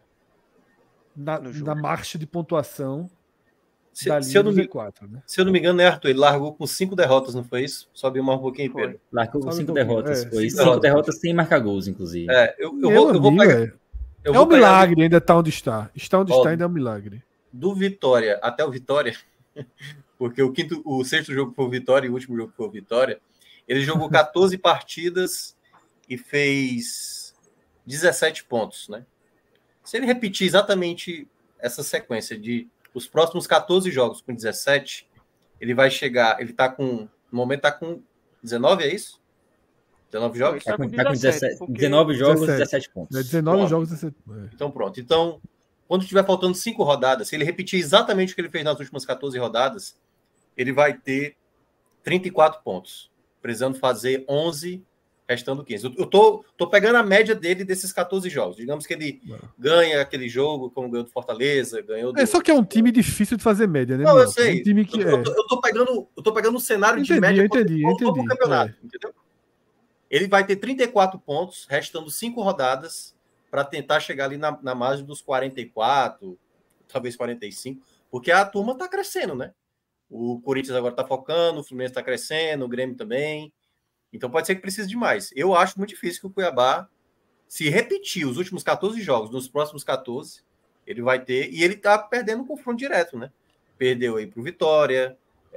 na, No jogo. na marcha de pontuação Se, da se linha eu do não Z me, quatro, né? se eu não me engano, né, Arthur? Ele largou com cinco derrotas, não foi isso? Sobe mais um pouquinho, Foi. Pedro. Largou com Sobe um cinco pouquinho, derrotas. é, Foi cinco cinco derrotas. derrotas sem marcar gols, inclusive. É, eu, eu Meu vou, eu vou amigo, pegar. é. Eu É vou um pegar milagre ainda estar onde está. Está onde Ó, está ainda é um milagre. do Vitória até o Vitória, porque o quinto, o sexto jogo foi o Vitória e o último jogo foi o Vitória. Ele jogou quatorze partidas e fez dezessete pontos, né? Se ele repetir exatamente essa sequência de os próximos quatorze jogos com dezessete, ele vai chegar, ele tá com, no momento tá com dezenove, é isso? dezenove Não, jogos? ele Tá com, com tá com dezessete, dezessete, porque- dezenove jogos, dezessete. dezessete pontos. É dezenove Pronto. jogos. dezessete. É. Então, pronto. Então, quando tiver faltando cinco rodadas, se ele repetir exatamente o que ele fez nas últimas quatorze rodadas, ele vai ter trinta e quatro pontos, precisando fazer onze, restando quinze. Eu, eu tô, tô pegando a média dele desses quatorze jogos. Digamos que ele Não. ganha aquele jogo, como ganhou do Fortaleza, ganhou do... É só que é um time difícil de fazer média, né? Não, eu Minhoca? É sei. um time que eu, é. eu tô, eu tô pegando, eu tô pegando um cenário de Entendi, média entendi, quando for pro entendi. campeonato, É. entendeu? Ele vai ter trinta e quatro pontos, restando cinco rodadas, para tentar chegar ali na, na margem dos quarenta e quatro, talvez quarenta e cinco, porque a turma tá crescendo, né? O Corinthians agora tá focando, o Fluminense tá crescendo, o Grêmio também. Então pode ser que precise de mais. Eu acho muito difícil que o Cuiabá, se repetir os últimos quatorze jogos, nos próximos quatorze, ele vai ter. E ele tá perdendo um confronto direto, né? Perdeu aí pro Vitória,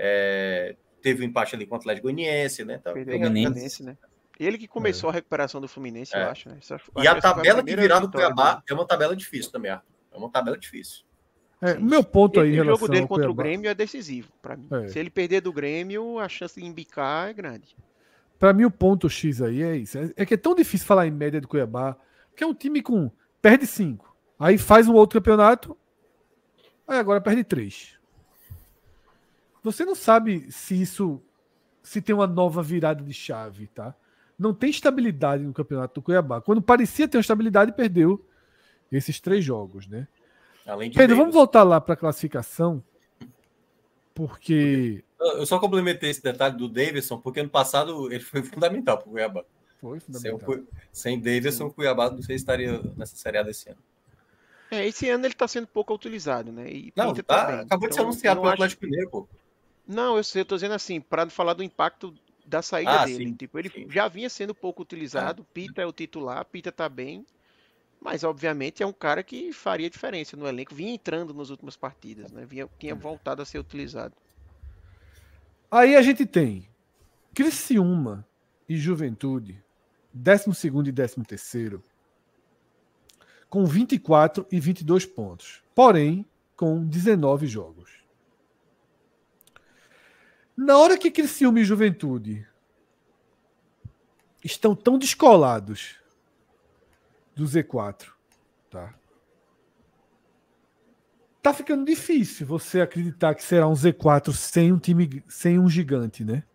é, teve um empate ali com o Atlético Goianiense, né? Tá, Perdeu o tem- Fluminense, né? Ele que começou a recuperação do Fluminense, eu É. acho, né? Isso- acho E que a essa foi tabela que primeira virá do vitória Cuiabá dele. é uma tabela difícil também, Arthur. É uma tabela difícil. É, Sim. o meu ponto aí em Esse relação jogo dele ao contra o Cuiabá. Grêmio é decisivo pra mim. É. Se ele perder do Grêmio, a chance de embicar é grande. Pra mim, o ponto X aí é isso. É, é que é tão difícil falar em média do Cuiabá, Que é um time com... Perde cinco. Aí faz um outro campeonato. Aí agora perde três. Você não sabe se isso... Se tem uma nova virada de chave, tá? Não tem estabilidade no campeonato do Cuiabá. Quando parecia ter uma estabilidade, perdeu esses três jogos, né? Além de Pedro, Davis. vamos voltar lá para a classificação. Porque... Eu só complementei esse detalhe do Davidson, porque ano passado ele foi fundamental para o Cuiabá. Foi Sem, fundamental. o, sem Davidson, o Cuiabá não sei se estaria nessa Série A desse ano. É, esse ano ele tá sendo pouco utilizado, né? E Não, Pinta tá, também. acabou de ser Então, anunciado eu pelo acho- Atlético Mineiro, pô. Não, eu sei, eu tô dizendo assim, para falar do impacto da saída Ah, dele. sim, Tipo, ele sim. já vinha sendo pouco utilizado, Pita é o titular, Pita tá bem, mas obviamente é um cara que faria diferença no elenco, vinha entrando nas últimas partidas, né? Vinha, tinha voltado a ser utilizado. Aí a gente tem Criciúma e Juventude, décimo segundo e décimo terceiro, com vinte e quatro e vinte e dois pontos. Porém, com dezenove jogos. Na hora que Criciúma e Juventude estão tão descolados do Z quatro, tá? Tá ficando difícil você acreditar que será um Z quatro sem um time, sem um gigante, né?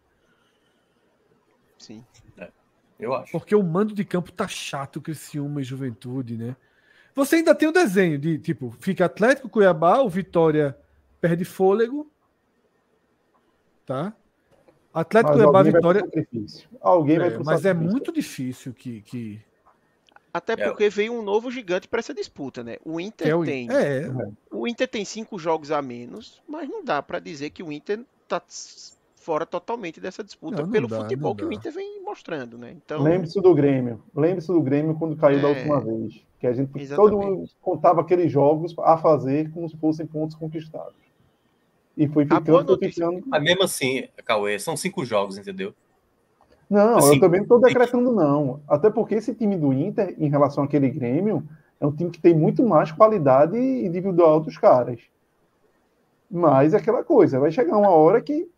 Sim. Eu acho. Porque o mando de campo tá chato, Criciúma e Juventude, né? Você ainda tem o desenho de, tipo, fica Atlético, Cuiabá, o Vitória perde fôlego, tá? Atlético, Mas Cuiabá, alguém vai Vitória... pro sacrifício. Alguém vai É, pro mas é sacrifício. muito difícil que... que, Até É. porque veio um novo gigante para essa disputa, né? O que Inter é, o... tem, é, o Inter tem cinco jogos a menos, mas não dá para dizer que o Inter tá fora totalmente dessa disputa Não, não pelo dá, futebol não que o dá. Inter vem mostrando, né? Então, Lembre-se do Grêmio. Lembre-se do Grêmio quando caiu da É, última vez. Que a gente todo exatamente. mundo contava aqueles jogos a fazer como se fossem pontos conquistados. E foi A boa ficando, foi notícia- ficando. Mas mesmo assim, Cauê, são cinco jogos, entendeu? Não, Assim, eu também não estou tem que- decretando, não. Até porque esse time do Inter, em relação àquele Grêmio, é um time que tem muito mais qualidade individual dos caras. Mas é aquela coisa, vai chegar uma hora que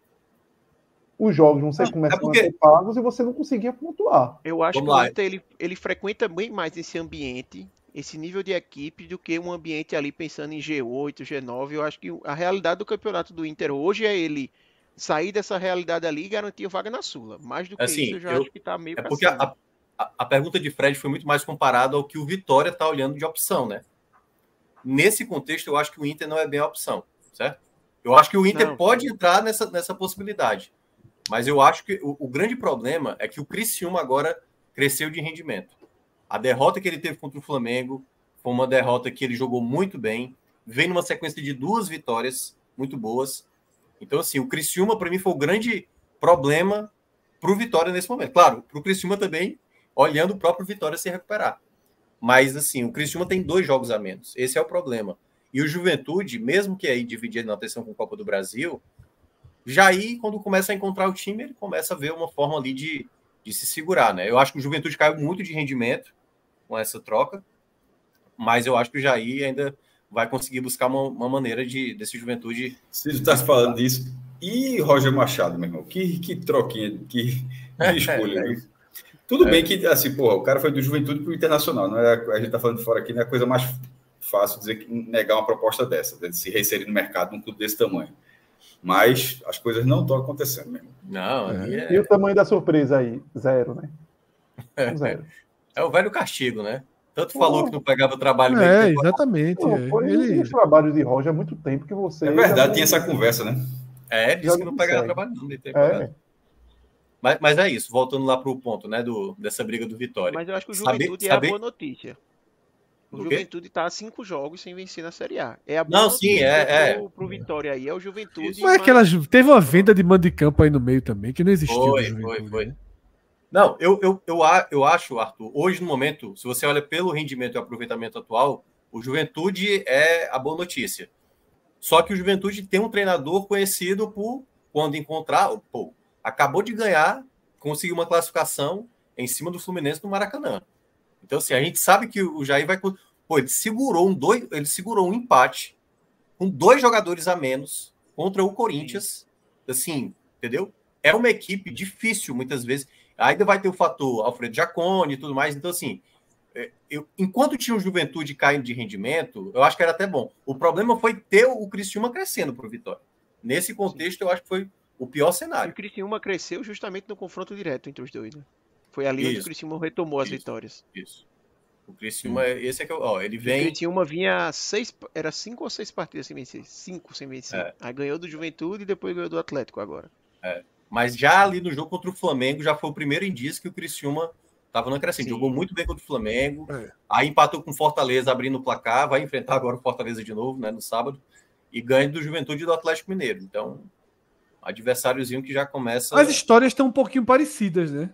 os jogos vão ser Não, é começando porque- a ser pagos e você não conseguia pontuar. Eu acho Vamos que lá. o Inter ele, ele frequenta bem mais esse ambiente, esse nível de equipe, do que um ambiente ali pensando em G oito, G nove. Eu acho que a realidade do campeonato do Inter hoje é ele sair dessa realidade ali e garantir a vaga na Sula. Mais do que Assim, isso, eu já eu- acho que tá meio É pra porque cima. a, a, a pergunta de Fred foi muito mais comparada ao que o Vitória está olhando de opção, né? Nesse contexto, eu acho que o Inter não é bem a opção, certo? Eu acho que o Inter Não. pode entrar nessa, nessa possibilidade. Mas eu acho que o, o grande problema é que o Criciúma agora cresceu de rendimento. A derrota que ele teve contra o Flamengo foi uma derrota que ele jogou muito bem, vem numa sequência de duas vitórias muito boas. Então, assim, o Criciúma, para mim, foi o grande problema para o Vitória nesse momento. Claro, para o Criciúma também, olhando o próprio Vitória se recuperar. Mas, assim, o Criciúma tem dois jogos a menos. Esse é o problema. E o Juventude, mesmo que aí dividido na atenção com a Copa do Brasil, já aí, quando começa a encontrar o time, ele começa a ver uma forma ali de, de se segurar, né? Eu acho que o Juventude caiu muito de rendimento com essa troca, mas eu acho que o Jair ainda vai conseguir buscar uma, uma maneira de desse Juventude... Se tu tá falando disso. E Roger Machado, meu irmão? Que, que troquinha, que, que escolha. É, viu? Tudo é. bem que, assim, porra, o cara foi do Juventude pro Internacional. Não é, a gente tá falando de fora aqui, não é a coisa mais fácil dizer que negar uma proposta dessa, de se reinserir no mercado num clube desse tamanho. Mas as coisas não estão acontecendo mesmo. Não, ali é, E o tamanho da surpresa aí? Zero, né? Um zero. é o velho castigo, né? Tanto falou que não pegava trabalho meio É, tempo. exatamente. Não, é. foi Ele... os trabalhos de Roger há muito tempo que você. É verdade, já- tinha essa conversa, né? É, ele disse Já que não não pegava consegue. trabalho não meio tempo. É, Mas, mas é isso, voltando lá para o ponto, né, do, dessa briga do Vitória. Mas eu acho que o Saber- Juventude é saber- a boa notícia. O Do quê? Juventude tá a cinco jogos sem vencer na Série A. É a boa Não, sim, notícia é, pro, pro Vitória aí. É o Juventude. Isso. Mas é aquelas... Teve uma venda de mando de campo aí no meio também, que não existiu Foi, do Juventude. foi, foi. né? Não, eu, eu, eu, a- eu acho, Arthur, hoje no momento, se você olha pelo rendimento e aproveitamento atual, o Juventude é a boa notícia. Só que o Juventude tem um treinador conhecido por, quando encontrar, pô, acabou de ganhar, conseguiu uma classificação em cima do Fluminense no Maracanã. Então, assim, a gente sabe que o Jair vai... Pô, ele segurou um, dois, ele segurou um empate com dois jogadores a menos contra o Corinthians. Assim, entendeu? É uma equipe difícil, muitas vezes. Ainda vai ter o fator Alfredo Jaconi e tudo mais. Então, assim, eu, enquanto tinha o Juventude caindo de rendimento, eu acho que era até bom. O problema foi ter o Criciúma crescendo para o Vitória. Nesse contexto, eu acho que foi o pior E o cenário. Criciúma cresceu justamente no confronto direto entre os dois, né? Foi ali onde o Isso, Criciúma retomou as isso. vitórias. Isso. O Criciúma, esse é que eu, ó, ele O vem. Criciúma vinha seis, era cinco ou seis partidas sem vencer? Cinco sem vencer. É. Aí ganhou do Juventude e depois ganhou do Atlético agora. Mas já ali no jogo contra o Flamengo, já foi o primeiro indício que o Criciúma estava na crescente. Sim. Jogou muito bem contra o Flamengo. É. Aí empatou com o Fortaleza, abrindo o placar. Vai enfrentar agora o Fortaleza de novo, né, no sábado. E ganha do Juventude e do Atlético Mineiro. Então, adversáriozinho que já começa... As histórias estão um pouquinho parecidas, né?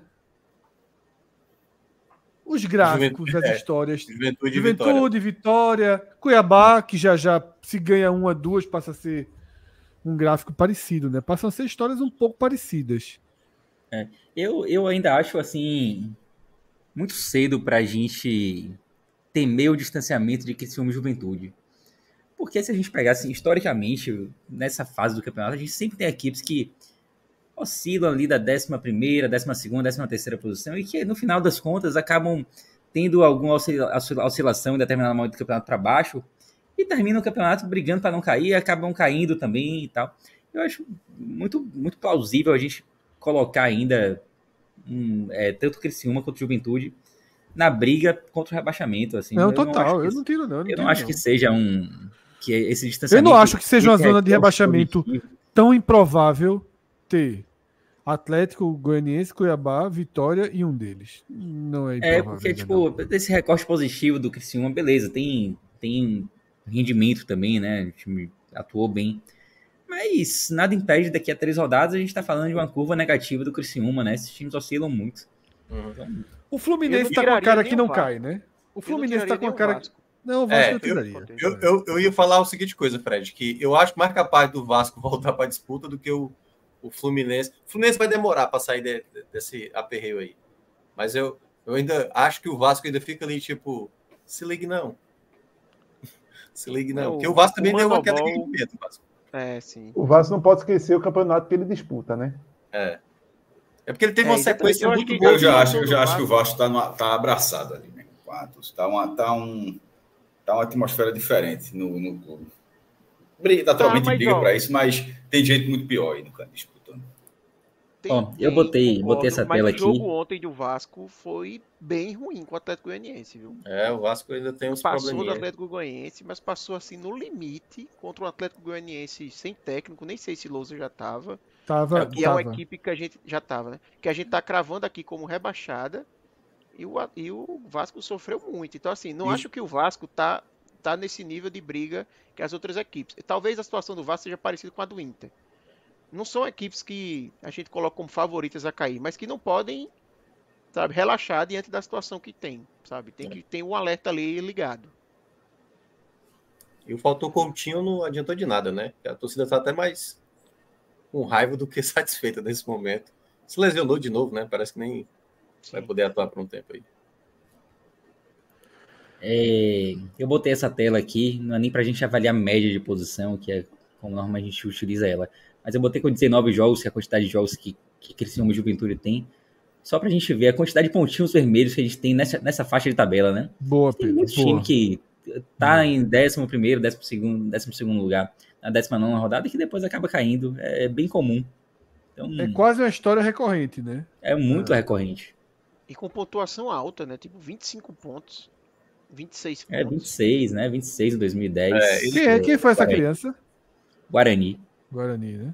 Os gráficos Juventude, das é. histórias. Juventude e Juventude, Vitória. Cuiabá, que já já se ganha uma, duas, passa a ser um gráfico parecido, né? Passam a ser histórias um pouco parecidas. Eu, eu ainda acho, assim, muito cedo pra gente temer o distanciamento de Criciúma e Juventude. Porque se a gente pegasse, historicamente, nessa fase do campeonato, a gente sempre tem equipes que oscilam ali da décima primeira, décima segunda, décima terceira posição e que, no final das contas, acabam tendo alguma oscila- oscilação em determinado momento do campeonato para baixo e terminam o campeonato brigando para não cair e acabam caindo também e tal. Eu acho muito, muito plausível a gente colocar ainda um, é, tanto o Criciúma quanto o Juventude na briga contra o rebaixamento. Assim. Não, eu não total. acho que, Eu não tiro, não. Eu não, eu tiro, não acho não. que seja um... que esse Eu distanciamento... não acho que seja uma esse zona de recurso rebaixamento positivo. tão improvável ter Atlético, Goianiense, Cuiabá, Vitória e um deles. Não é improvável. É, porque, ainda tipo, não. esse recorte positivo do Criciúma, beleza, tem, tem rendimento também, né? O time atuou bem. Mas nada impede daqui a três rodadas a gente tá falando de uma curva negativa do Criciúma, né? Esses times oscilam muito. Uhum. Então, O Eu Fluminense não tá com a tiraria cara nem que o não Vasco. cai, né? O Eu não Fluminense tiraria tá com a nem o cara. Vasco. Não, o Vasco É, eu tiraria. Eu, eu, eu ia falar o seguinte coisa, Fred, que eu acho mais capaz do Vasco voltar para a disputa do que o, o Fluminense. O Fluminense vai demorar para sair de, de, desse aperreio aí. Mas eu, eu ainda acho que o Vasco ainda fica ali, tipo, se ligue não. Se ligue não. Não, Porque o Vasco o também deu uma queda de Manobol- rendimento. O Vasco. É, sim. O Vasco não pode esquecer o campeonato que ele disputa, né? É. É porque ele teve É, uma exatamente. sequência Eu acho muito que- boa. Eu já Todo acho, eu já acho que o Vasco- Vasco está tá abraçado ali, né? Tá uma, tá um, tá uma atmosfera diferente no, no clube. Briga, naturalmente Tá, mas, briga ó, para isso, mas tem gente muito pior aí no canto disputando. Tem, Ó, eu tem, botei- concordo, botei essa mas tela o jogo aqui. ontem do Vasco foi bem ruim com o Atlético Goianiense, viu? É, o Vasco ainda tem uns Passou do probleminhas. Atlético Goianiense, mas passou assim no limite contra o Atlético Goianiense sem técnico, nem sei se Lousa já tava. Tava, Que é uma tava. equipe que a gente já tava, né? Que a gente tá cravando aqui como rebaixada e o, A- e o Vasco sofreu muito. Então, assim, não Isso. acho que o Vasco tá, tá nesse nível de briga que as outras equipes. Talvez a situação do Vasco seja parecida com a do Inter. Não são equipes que a gente coloca como favoritas a cair, mas que não podem, sabe, relaxar diante da situação que tem, sabe? Tem que ter um alerta ali ligado. E o faltou Coutinho não adiantou de nada, né? A torcida tá até mais com raiva do que satisfeita nesse momento. Se lesionou de novo, né? Parece que nem vai Sim. poder atuar por um tempo aí. É, eu botei essa tela aqui, não é nem pra gente avaliar a média de posição, que é como normalmente a gente utiliza ela. Mas eu botei com dezenove jogos, que é a quantidade de jogos que, que Criciúma e Juventude tem. Só pra gente ver a quantidade de pontinhos vermelhos que a gente tem nessa, nessa faixa de tabela, né? Boa, Tem Pedro. muito Boa. time que tá em décimo primeiro, décimo segundo, décimo segundo lugar, na décima nona rodada, e que depois acaba caindo. É bem comum. Então, É quase uma história recorrente, né? é muito É. recorrente. E com pontuação alta, né? Tipo vinte e cinco pontos, vinte e seis É pontos. vinte e seis, né? vinte e seis em dois mil e dez. É, ele- Quem, é, quem foi essa Guarani. criança? Guarani. Guarani, né?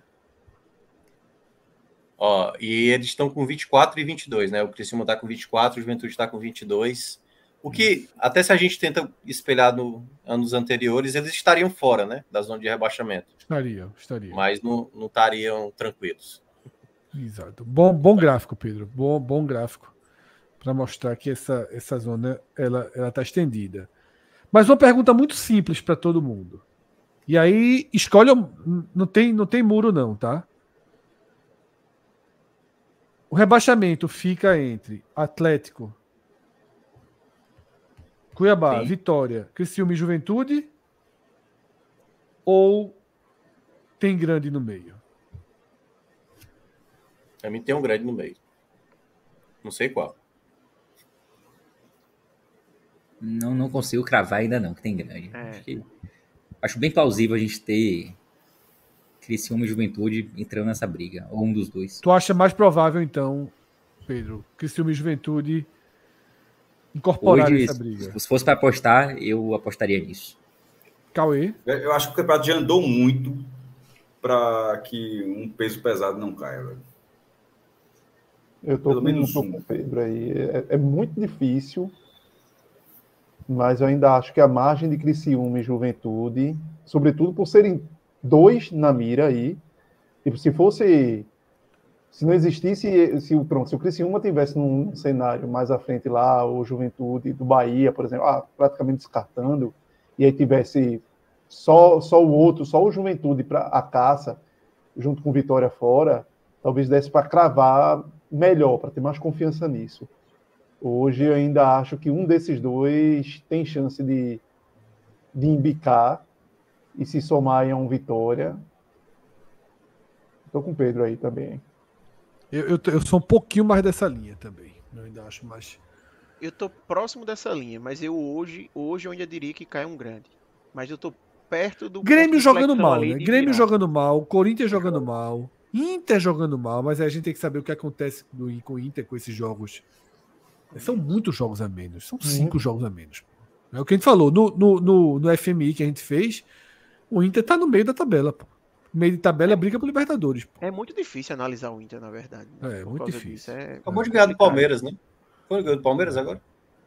Ó, e eles estão com vinte e quatro e vinte e dois, né? O Criciúma tá com vinte e quatro, o Juventude está com vinte e dois. O que, até se a gente tenta espelhar no anos anteriores, eles estariam fora, né? Da zona de rebaixamento. Estaria, estaria. Mas não, não estariam tranquilos. Exato. Bom, bom gráfico, Pedro. Bom, bom gráfico. Para mostrar que essa, essa zona ela ela está estendida. Mas uma pergunta muito simples para todo mundo. E aí, escolha. Não tem, não tem muro, não, tá? O rebaixamento fica entre Atlético, Cuiabá, Sim. Vitória, Criciúma e Juventude? Ou tem grande no meio? Pra mim tem um grande no meio. Não sei qual. Não, não consigo cravar ainda não, que tem grande. É. Acho, que- acho bem plausível a gente ter Criciúma e Juventude entrando nessa briga, ou um dos dois. Tu acha mais provável, então, Pedro, Criciúma e Juventude incorporar Hoje, essa briga? se fosse para apostar, eu apostaria nisso. Cauê? Eu acho que o campeonato já andou muito para que um peso pesado não caia, velho. Eu tô Pelo com, menos tô um. com o Pedro aí. É, é muito difícil, mas eu ainda acho que a margem de Criciúma e Juventude, sobretudo por serem dois na mira aí, tipo, se fosse, se não existisse, se o pronto, se o Criciúma tivesse num cenário mais à frente lá, o Juventude do Bahia, por exemplo, ah, praticamente descartando, e aí tivesse só, só o outro, só o Juventude para a caça, junto com Vitória fora, talvez desse para cravar melhor, para ter mais confiança nisso. Hoje eu ainda acho que um desses dois tem chance de, de embicar e se somar em um Vitória. Estou com o Pedro aí também. Eu, eu, eu sou um pouquinho mais dessa linha também. Eu ainda acho mais. Eu tô próximo dessa linha, mas eu hoje, hoje eu ainda diria que cai um grande. Mas eu tô perto do ponto Grêmio de jogando flexão mal, ali né? de Grêmio virar. jogando mal, Corinthians jogando mal, Inter jogando mal, mas aí a gente tem que saber o que acontece no- com o Inter com esses jogos. São muitos jogos a menos, são cinco Muito. jogos a menos. É o que a gente falou. No, no, no, no F M I que a gente fez, o Inter tá no meio da tabela, pô. No meio de tabela É. briga pro Libertadores, pô. É muito difícil analisar o Inter, na verdade. né? É, Por muito causa difícil. disso, é Acabou de ganhar do complicado. Palmeiras, né? Foi ganhou do Palmeiras agora?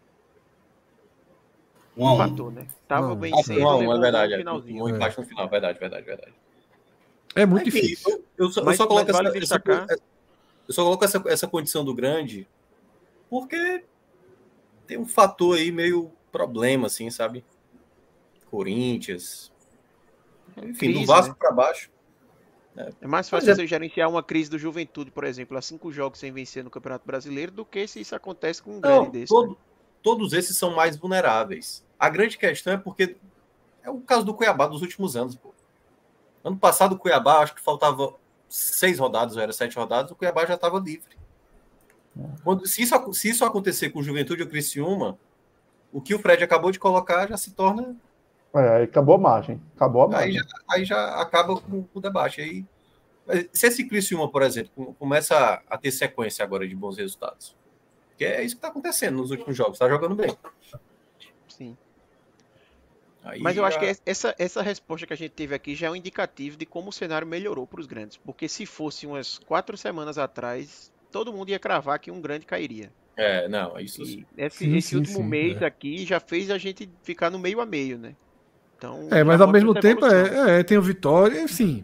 Um a um. Empatou, né? Tava Não, bem Ah, sim, cedo, um a um, levou é um verdade. gol no É. finalzinho. Um É. empate no final, verdade, verdade, verdade. É muito Enfim, difícil. eu, eu só, eu Mas- só coloco, mas vale essa, essa, destacar- eu só coloco essa, essa condição do grande porque tem um fator aí meio problema, assim, sabe? Corinthians. Enfim, Crise, do Vasco né? para baixo. É mais Por fácil exemplo- você gerenciar uma crise do Juventude, por exemplo, a cinco jogos sem vencer no Campeonato Brasileiro, do que se isso acontece com um grande Não, desse. todo- né? todos esses são mais vulneráveis. A grande questão é porque é o caso do Cuiabá dos últimos anos. Pô. Ano passado, o Cuiabá, acho que faltava seis rodadas, ou era sete rodadas, o Cuiabá já estava livre. Quando, se, isso, se isso acontecer com o Juventude ou Criciúma, o que o Fred acabou de colocar já se torna. É, aí acabou a margem. Acabou a Aí margem. já, aí já acaba com, com o debate. Aí, se esse Criciúma, por exemplo, começa a, a ter sequência agora de bons resultados, que é isso que está acontecendo nos últimos jogos, está jogando bem. Sim. Aí Mas eu acho a- que essa, essa resposta que a gente teve aqui já é um indicativo de como o cenário melhorou para os grandes. Porque se fosse umas quatro semanas atrás, todo mundo ia cravar que um grande cairia. É, não, isso E esse, Sim, esse sim, último sim, mês é. aqui já fez a gente ficar no meio a meio, né? Então, É, já mas ao mostra mesmo essa tempo evolução. é, é, tem o Vitória, enfim.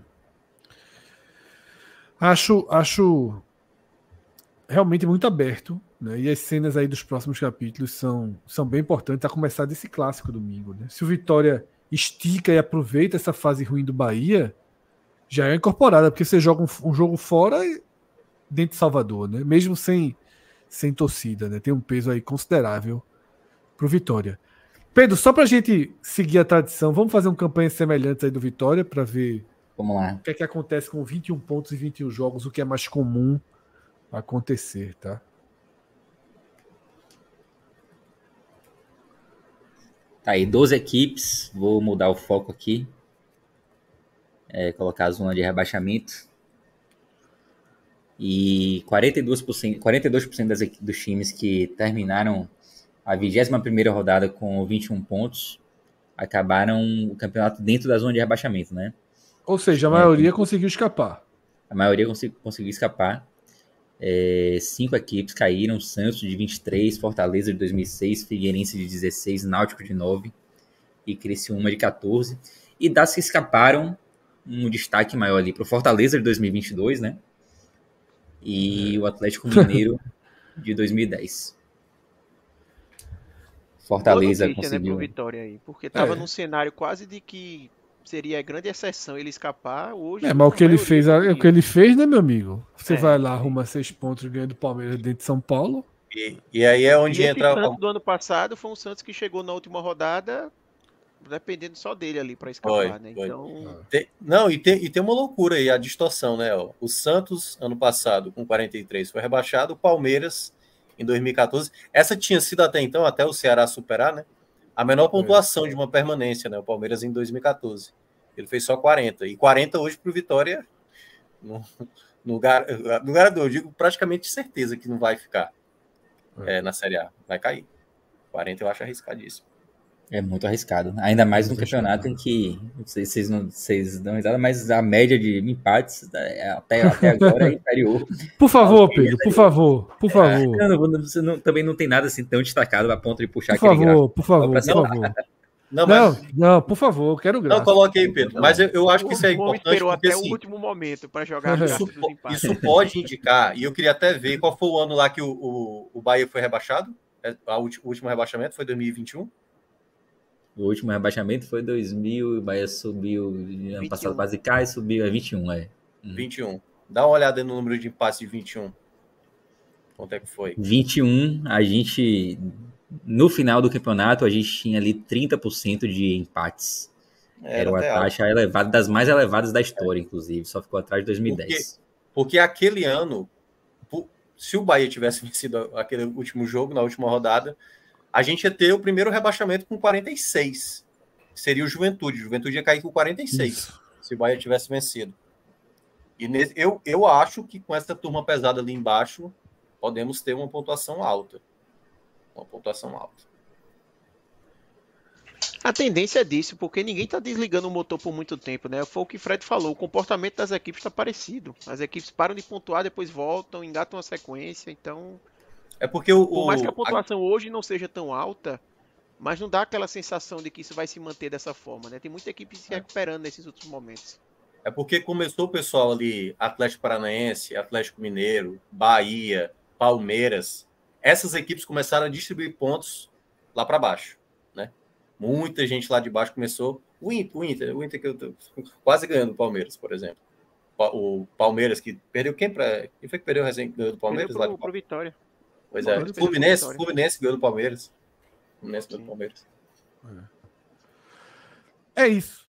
Acho, acho realmente muito aberto, né? E as cenas aí dos próximos capítulos são, são bem importantes a começar desse clássico domingo, né? Se o Vitória estica e aproveita essa fase ruim do Bahia, já é incorporada, porque você joga um, um jogo fora dentro de Salvador, né? Mesmo sem, sem torcida, né? Tem um peso aí considerável pro Vitória. Pedro, só pra gente seguir a tradição, vamos fazer uma campanha semelhante aí do Vitória para ver Vamos lá. o que é que acontece com vinte e um pontos e vinte e um jogos, o que é mais comum acontecer, tá? Tá aí, doze equipes. Vou mudar o foco aqui. É, colocar a zona de rebaixamento. E quarenta e dois por cento, quarenta e dois por cento das, equi- dos times que terminaram a vigésima primeira rodada com vinte e um pontos acabaram o campeonato dentro da zona de rebaixamento, né? Ou seja, a É, maioria conseguiu escapar. A maioria consegui- conseguiu escapar. É, cinco equipes caíram: Santos de vinte e três, Fortaleza de dois mil e seis, Figueirense de dezesseis, Náutico de nove e Criciúma de quatorze. E das que escaparam, um destaque maior ali para o Fortaleza de dois mil e vinte e dois, né? E o Atlético Mineiro de dois mil e dez. Boa Fortaleza notícia, né, pro conseguiu. Vitória aí. Porque tava É. num cenário quase de que seria a grande exceção ele escapar. Hoje, É, mas o que a ele maioria fez, é o conseguiu. que ele fez, né, meu amigo? Você É, vai lá, sim. arruma seis pontos ganhando do Palmeiras dentro de São Paulo. E, e aí é onde E esse entra. Santos do ano passado foi um Santos que chegou na última rodada dependendo só dele ali para escapar, Foi, né? foi. Então, Tem- não, e tem, e tem uma loucura aí, a distorção, né? Ó. O Santos, ano passado, com quarenta e três, foi rebaixado. O Palmeiras, em dois mil e quatorze. Essa tinha sido até então, até o Ceará superar, né? a menor pontuação é. de uma permanência, né? O Palmeiras em dois mil e quatorze. Ele fez só quarenta. E quarenta hoje para o Vitória, no, no lugar, no lugar do, eu digo praticamente certeza que não vai ficar é. É, na Série A. Vai cair. quarenta eu acho arriscadíssimo. É muito arriscado. Ainda mais no campeonato em que, não sei se vocês não vocês dão risada, mas a média de empates até, até agora é inferior. Por favor, Pedro, por favor, por favor. É, não, não, não, também não tem nada assim tão destacado a ponto de puxar por aquele favor, gráfico. Por favor, por favor. Não, mas... não, não, por favor, eu quero gráfico. Não, coloque aí, Pedro. Mas eu, eu acho que isso é importante. Esperou porque, até assim, o último momento para jogar isso, isso pode indicar, e eu queria até ver qual foi o ano lá que o, o, o Bahia foi rebaixado. O último rebaixamento foi dois mil e vinte e um. O último rebaixamento foi dois mil, o Bahia subiu ano passado quase cai, subiu a vinte e um, é. Uhum. vinte e um. Dá uma olhada no número de empates de vinte e um. Quanto é que foi? vinte e um, a gente no final do campeonato a gente tinha ali trinta por cento de empates. Era, Era uma taxa alto. elevada, das mais elevadas da história, é. inclusive, só ficou atrás de dois mil e dez. Porque, porque aquele ano, se o Bahia tivesse vencido aquele último jogo, na última rodada, a gente ia ter o primeiro rebaixamento com quarenta e seis. Seria o Juventude. O Juventude ia cair com quarenta e seis, Isso. se o Bahia tivesse vencido. E nesse, eu, eu acho que com essa turma pesada ali embaixo, podemos ter uma pontuação alta. Uma pontuação alta. A tendência é disso, porque ninguém está desligando o motor por muito tempo, né? Foi o que o Fred falou, o comportamento das equipes está parecido. As equipes param de pontuar, depois voltam, engatam a sequência, então... É porque o, Por mais que a pontuação a... hoje não seja tão alta, mas não dá aquela sensação de que isso vai se manter dessa forma, né? Tem muita equipe se recuperando nesses outros momentos. É porque começou o pessoal ali, Atlético Paranaense, Atlético Mineiro, Bahia, Palmeiras. Essas equipes começaram a distribuir pontos lá para baixo, né? Muita gente lá de baixo começou. O Inter, o Inter, o Inter que eu tô quase ganhando o Palmeiras, por exemplo. O Palmeiras que perdeu quem para? Quem foi que perdeu o resenha do Palmeiras pro, lá de pro Vitória. Pois é, Fluminense, Fluminense ganhou do Palmeiras. Fluminense ganhou do Palmeiras. É isso.